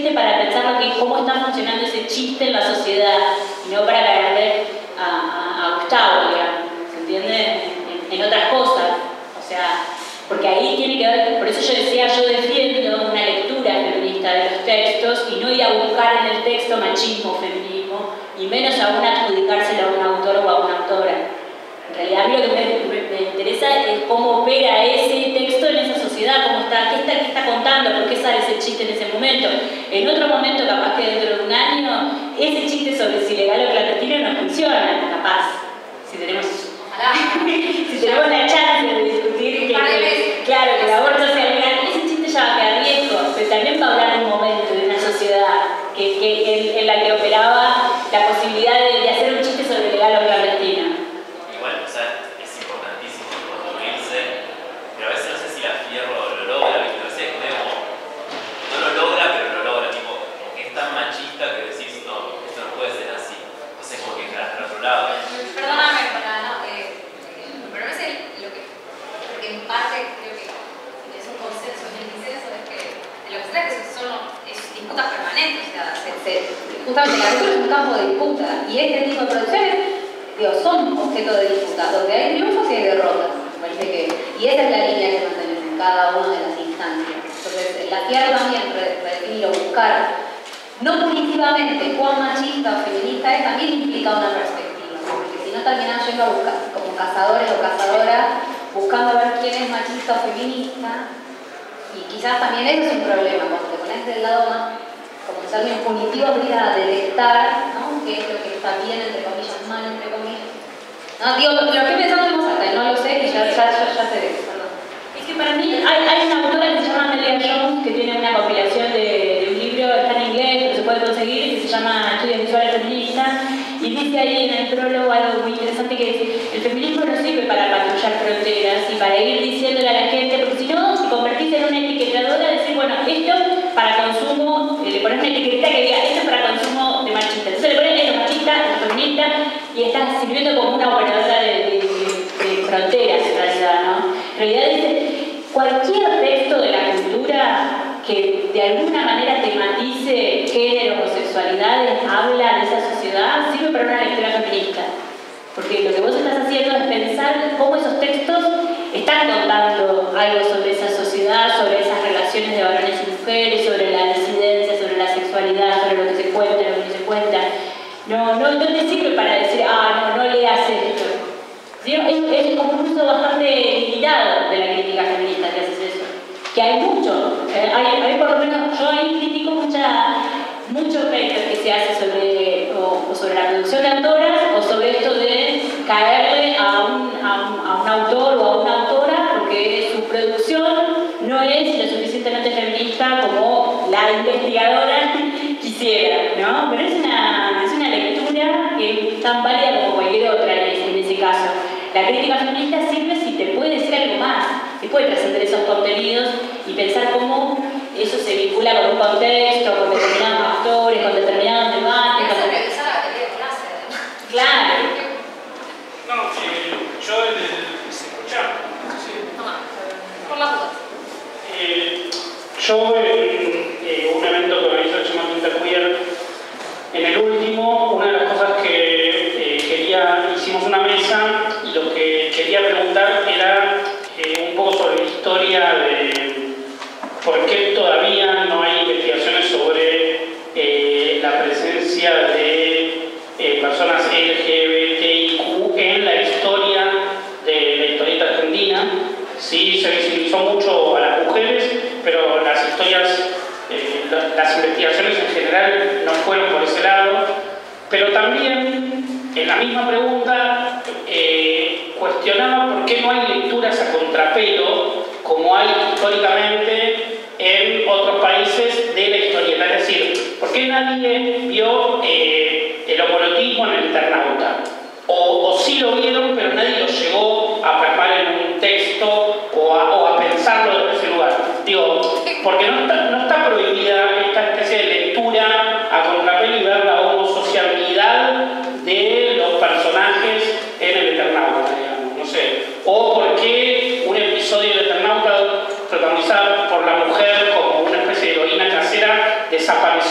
chiste para pensar cómo está funcionando ese chiste en la sociedad y no para caerle a Gustavo, digamos, ¿se entiende? En otras cosas, o sea, porque ahí tiene que ver, por eso yo decía, yo defiendo una lectura feminista de los textos y no ir a buscar en el texto machismo, feminismo, y menos aún adjudicárselo a un autor o a una autora. En realidad a mí lo que me interesa es cómo opera ese texto en esa sociedad, cómo está, qué está contando, por qué sale ese chiste en ese momento. En otro momento, capaz que dentro de un año, ese chiste sobre si legal o clandestino no funciona, capaz, si tenemos la chance de discutir que, claro, que el aborto sea legal, ese chiste ya va a quedar viejo, pero también va a hablar un momento de una sociedad en la que operaba la posibilidad de hacer un chiste sobre legal o clandestino. Igual, o sea, es importantísimo construirse, pero a veces no sé si la Fierro lo logra, ¿viste? A veces es como, no lo logra, pero lo logra, tipo, como que es tan machista que decís, no, esto no puede ser así. Entonces, porque para otro lado. Perdóname, pero no sé lo que, porque en parte creo que es un consenso, es el disenso, es que lo que se trata es que son disputas permanentes, o sea, justamente la cultura es un campo de disputa y este tipo de producciones son objeto de disputa, donde hay triunfos y hay derrotas, me parece que, y esa es la línea que mantenemos en cada una de las instancias. Entonces, la tierra también redefinir o buscar, no punitivamente cuán machista o feminista es, también implica una perspectiva, porque si no terminan yendo a buscar, como cazadores o cazadoras, buscando ver quién es machista o feminista, y quizás también eso es un problema, cuando te pones del lado más, como en términos punitivos, ir a detectar, ¿no?, qué es lo que está bien, entre comillas, mal, entre comillas. No, digo, lo que estoy pensando en voz alta, no lo sé, y ya se ve, perdón. Es que para mí hay una autora que se llama Amelia Jones, que tiene una compilación de un libro, está en inglés, pero se puede conseguir, que se llama Estudios Visuales Feministas, y dice ahí en el prólogo algo muy interesante, que es: el feminismo no sirve para patrullar fronteras y para ir diciéndole a la gente, porque si no, si convertís en una etiquetadora, decir, bueno, esto para consumo, le pones una etiqueta que diga, esto es para consumo de machista. Entonces le pones esto machista, esto feminista, y estás sirviendo como una operadora de fronteras, en realidad, ¿no? En realidad dice, cualquier texto de la cultura que de alguna manera tematice géneros o sexualidades, habla de esa sociedad, sirve para una lectura feminista. Porque lo que vos estás haciendo es pensar cómo esos textos están contando algo sobre esa sociedad, sobre esas relaciones de varones y mujeres, sobre la disidencia, sobre la sexualidad, sobre lo que se cuenta, lo que no se cuenta. No te sirve para decir, no leas esto. ¿Sí? Es como un uso bastante limitado de la crítica feminista que haces eso. Que hay mucho, hay por lo menos, yo ahí critico mucho hater que se hace sobre, o sobre la producción de autoras, o sobre esto de caerle a un autor o a una autora porque su producción no es lo suficientemente feminista como la investigadora quisiera, ¿no? Pero es una lectura que es tan válida como cualquier otra en ese caso. La crítica feminista sirve si te puede decir algo más, si puede trascender esos contenidos y pensar cómo eso se vincula con un contexto, con determinados actores, con determinados debates. Eso es revisar la teoría de clase, además. Claro. No, yo ¿se escucha? Sí. Por las dudas. Yo en un evento que organizó el Chama Pinta Queer, en el último, una de las cosas que hicimos una mesa y lo que quería preguntar era un poco sobre la historia de por qué todavía no hay investigaciones sobre la presencia de personas LGBTIQ en la historia de la historieta argentina. Sí, se visibilizó mucho a las mujeres, pero las historias, las investigaciones en general no fueron por ese lado. Pero también, en la misma pregunta, cuestionaba por qué no hay lecturas a contrapelo, como hay históricamente en otros países de la historieta. Es decir, ¿por qué nadie vio el homolotismo en el Eternauta? O sí lo vieron, pero nadie lo llegó a plasmar en un texto o a pensarlo desde ese lugar. Digo, porque no está prohibida esta especie de lectura a contrapelo y ver la homosociabilidad de los personajes en el Eternauta, digamos, no sé. O por qué un episodio del Eternauta protagonizado por la mujer como una especie de heroína casera desapareció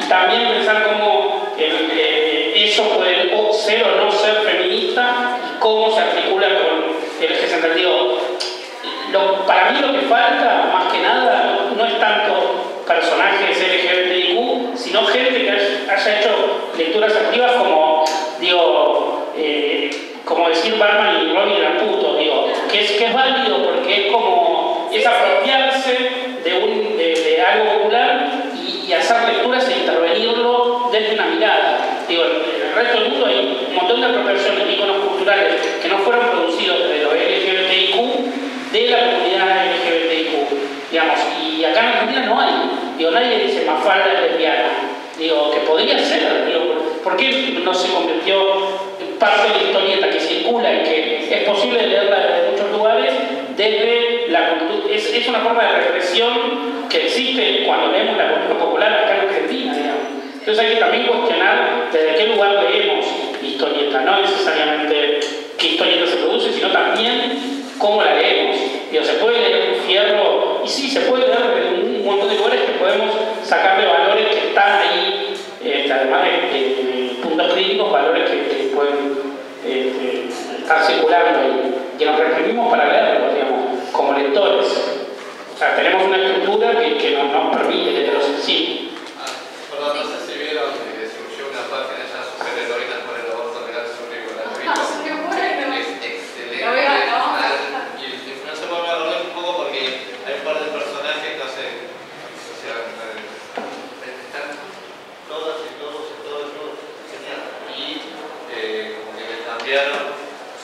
también pensar cómo eso puede ser o no ser feminista y cómo se articula con el eje central. Digo, para mí lo que falta, más que nada, no es tanto personajes LGBTIQ, sino gente que haya hecho lecturas activas como, digo, como decir Batman y Robin eran putos, digo, que es válido porque es como, es apropiarse de algo popular y hacer lecturas e intervenirlo desde una mirada. Digo, en el resto del mundo hay un montón de apropiaciones de íconos culturales que no fueron producidos desde los LGBTIQ de la comunidad LGBTIQ, digamos, y acá en Argentina no hay. Digo, nadie dice Mafalda es lesbiana. Digo, que podría ser, digo, ¿por qué no se convirtió en parte de la historieta que circula y que es posible leerla desde muchos lugares desde la cultura? Es una forma de represión que existe cuando leemos la cultura popular acá en Argentina, digamos. Entonces hay que también cuestionar desde qué lugar leemos historieta, no necesariamente qué historieta se produce, sino también cómo la leemos. Digo, se puede leer un Fierro, y sí, se puede leer desde un montón de lugares que podemos sacarle valores que están ahí, además de puntos críticos, valores que pueden estar circulando y nos reprimimos para leerlos, digamos, como lectores. O sea, tenemos una estructura que nos permite leerlos así. Perdón, no sé si vieron que surgió una página ya superheroínas por el aborto legal único gratuito. Es excelente. Y no se puede hablar un poco porque hay un par de personajes, no sé, o sea, están todas y todos y todo el mundo genial. Y como que me cambiaron.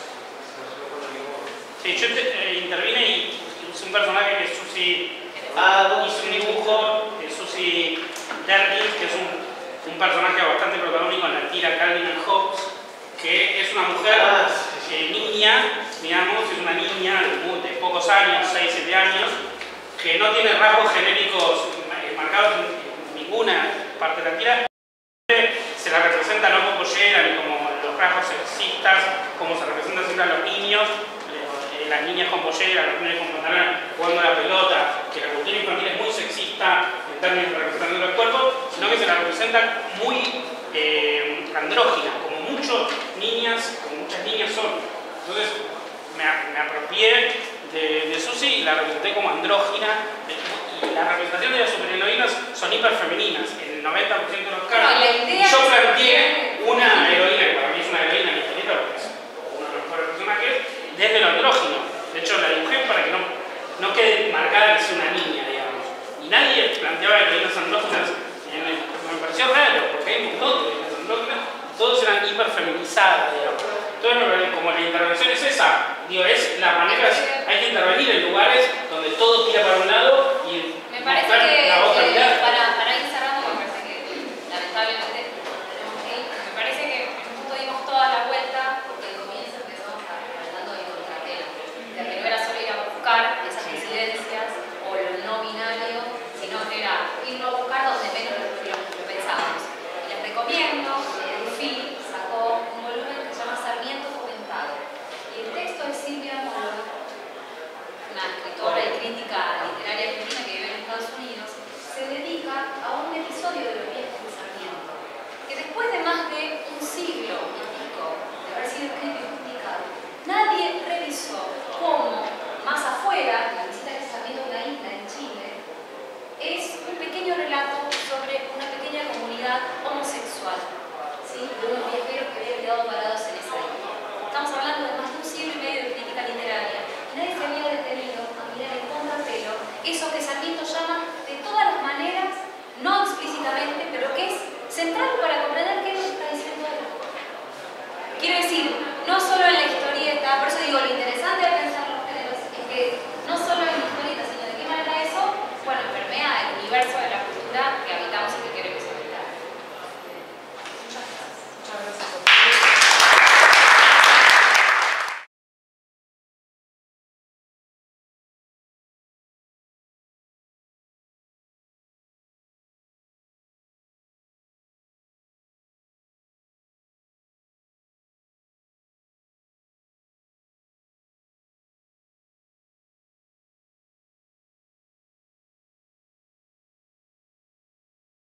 Sí, yo intervine y usé un personaje que es Susie. Hizo un dibujo de Susie Derkins, que es un personaje bastante protagónico en la tira Calvin and Hobbes, que es una mujer niña, digamos, es una niña de pocos años, 6-7 años, que no tiene rasgos genéricos marcados en ninguna parte de la tira. Se la representa no como pollera ni como los rasgos sexistas, como se representa siempre a los niños, las niñas con pollera, los niños con pantalón jugando a la pelota, que la cultura infantil es muy sexista en términos de representación de los cuerpos, sino que se la representa muy andrógina, como muchas niñas son. Entonces me apropié de Susie y la representé como andrógina, y las representaciones de las superheroínas son hiperfemeninas en el 90% de los casos. Y yo planteé una heroína, que para mí es una heroína en la historieta, porque es uno de los mejores personajes, desde lo andrógino. De hecho, la dibujé para que no quede marcada que sea una niña, digamos. Y nadie planteaba heroínas andróginas. Me pareció raro, porque hay un montón de heroínas andróginas, todos eran hiperfeminizadas, digamos. Entonces, como la intervención es esa, digo, es las maneras, hay que intervenir en lugares donde todo tira para un lado y me parece mostrar que, la otra mirada. para ir cerrando, me parece que lamentablemente tenemos que ir. Me parece que en un punto dimos toda la vuelta, porque al comienzo empezamos hablando de contratela, de que no era solo ir a buscar esas disidencias o lo no binario, sino que era irlo a buscar donde menos lo pensábamos. Y les recomiendo, Rufí sacó un volumen que se llama Sarmiento Comentado. Y el texto es Silvia Molor, una escritora y crítica literaria argentina que vive en Estados Unidos, se dedica a un episodio de los viajes de Sarmiento, que después de más de un siglo y pico de haber sido escrito y publicado, nadie revisó cómo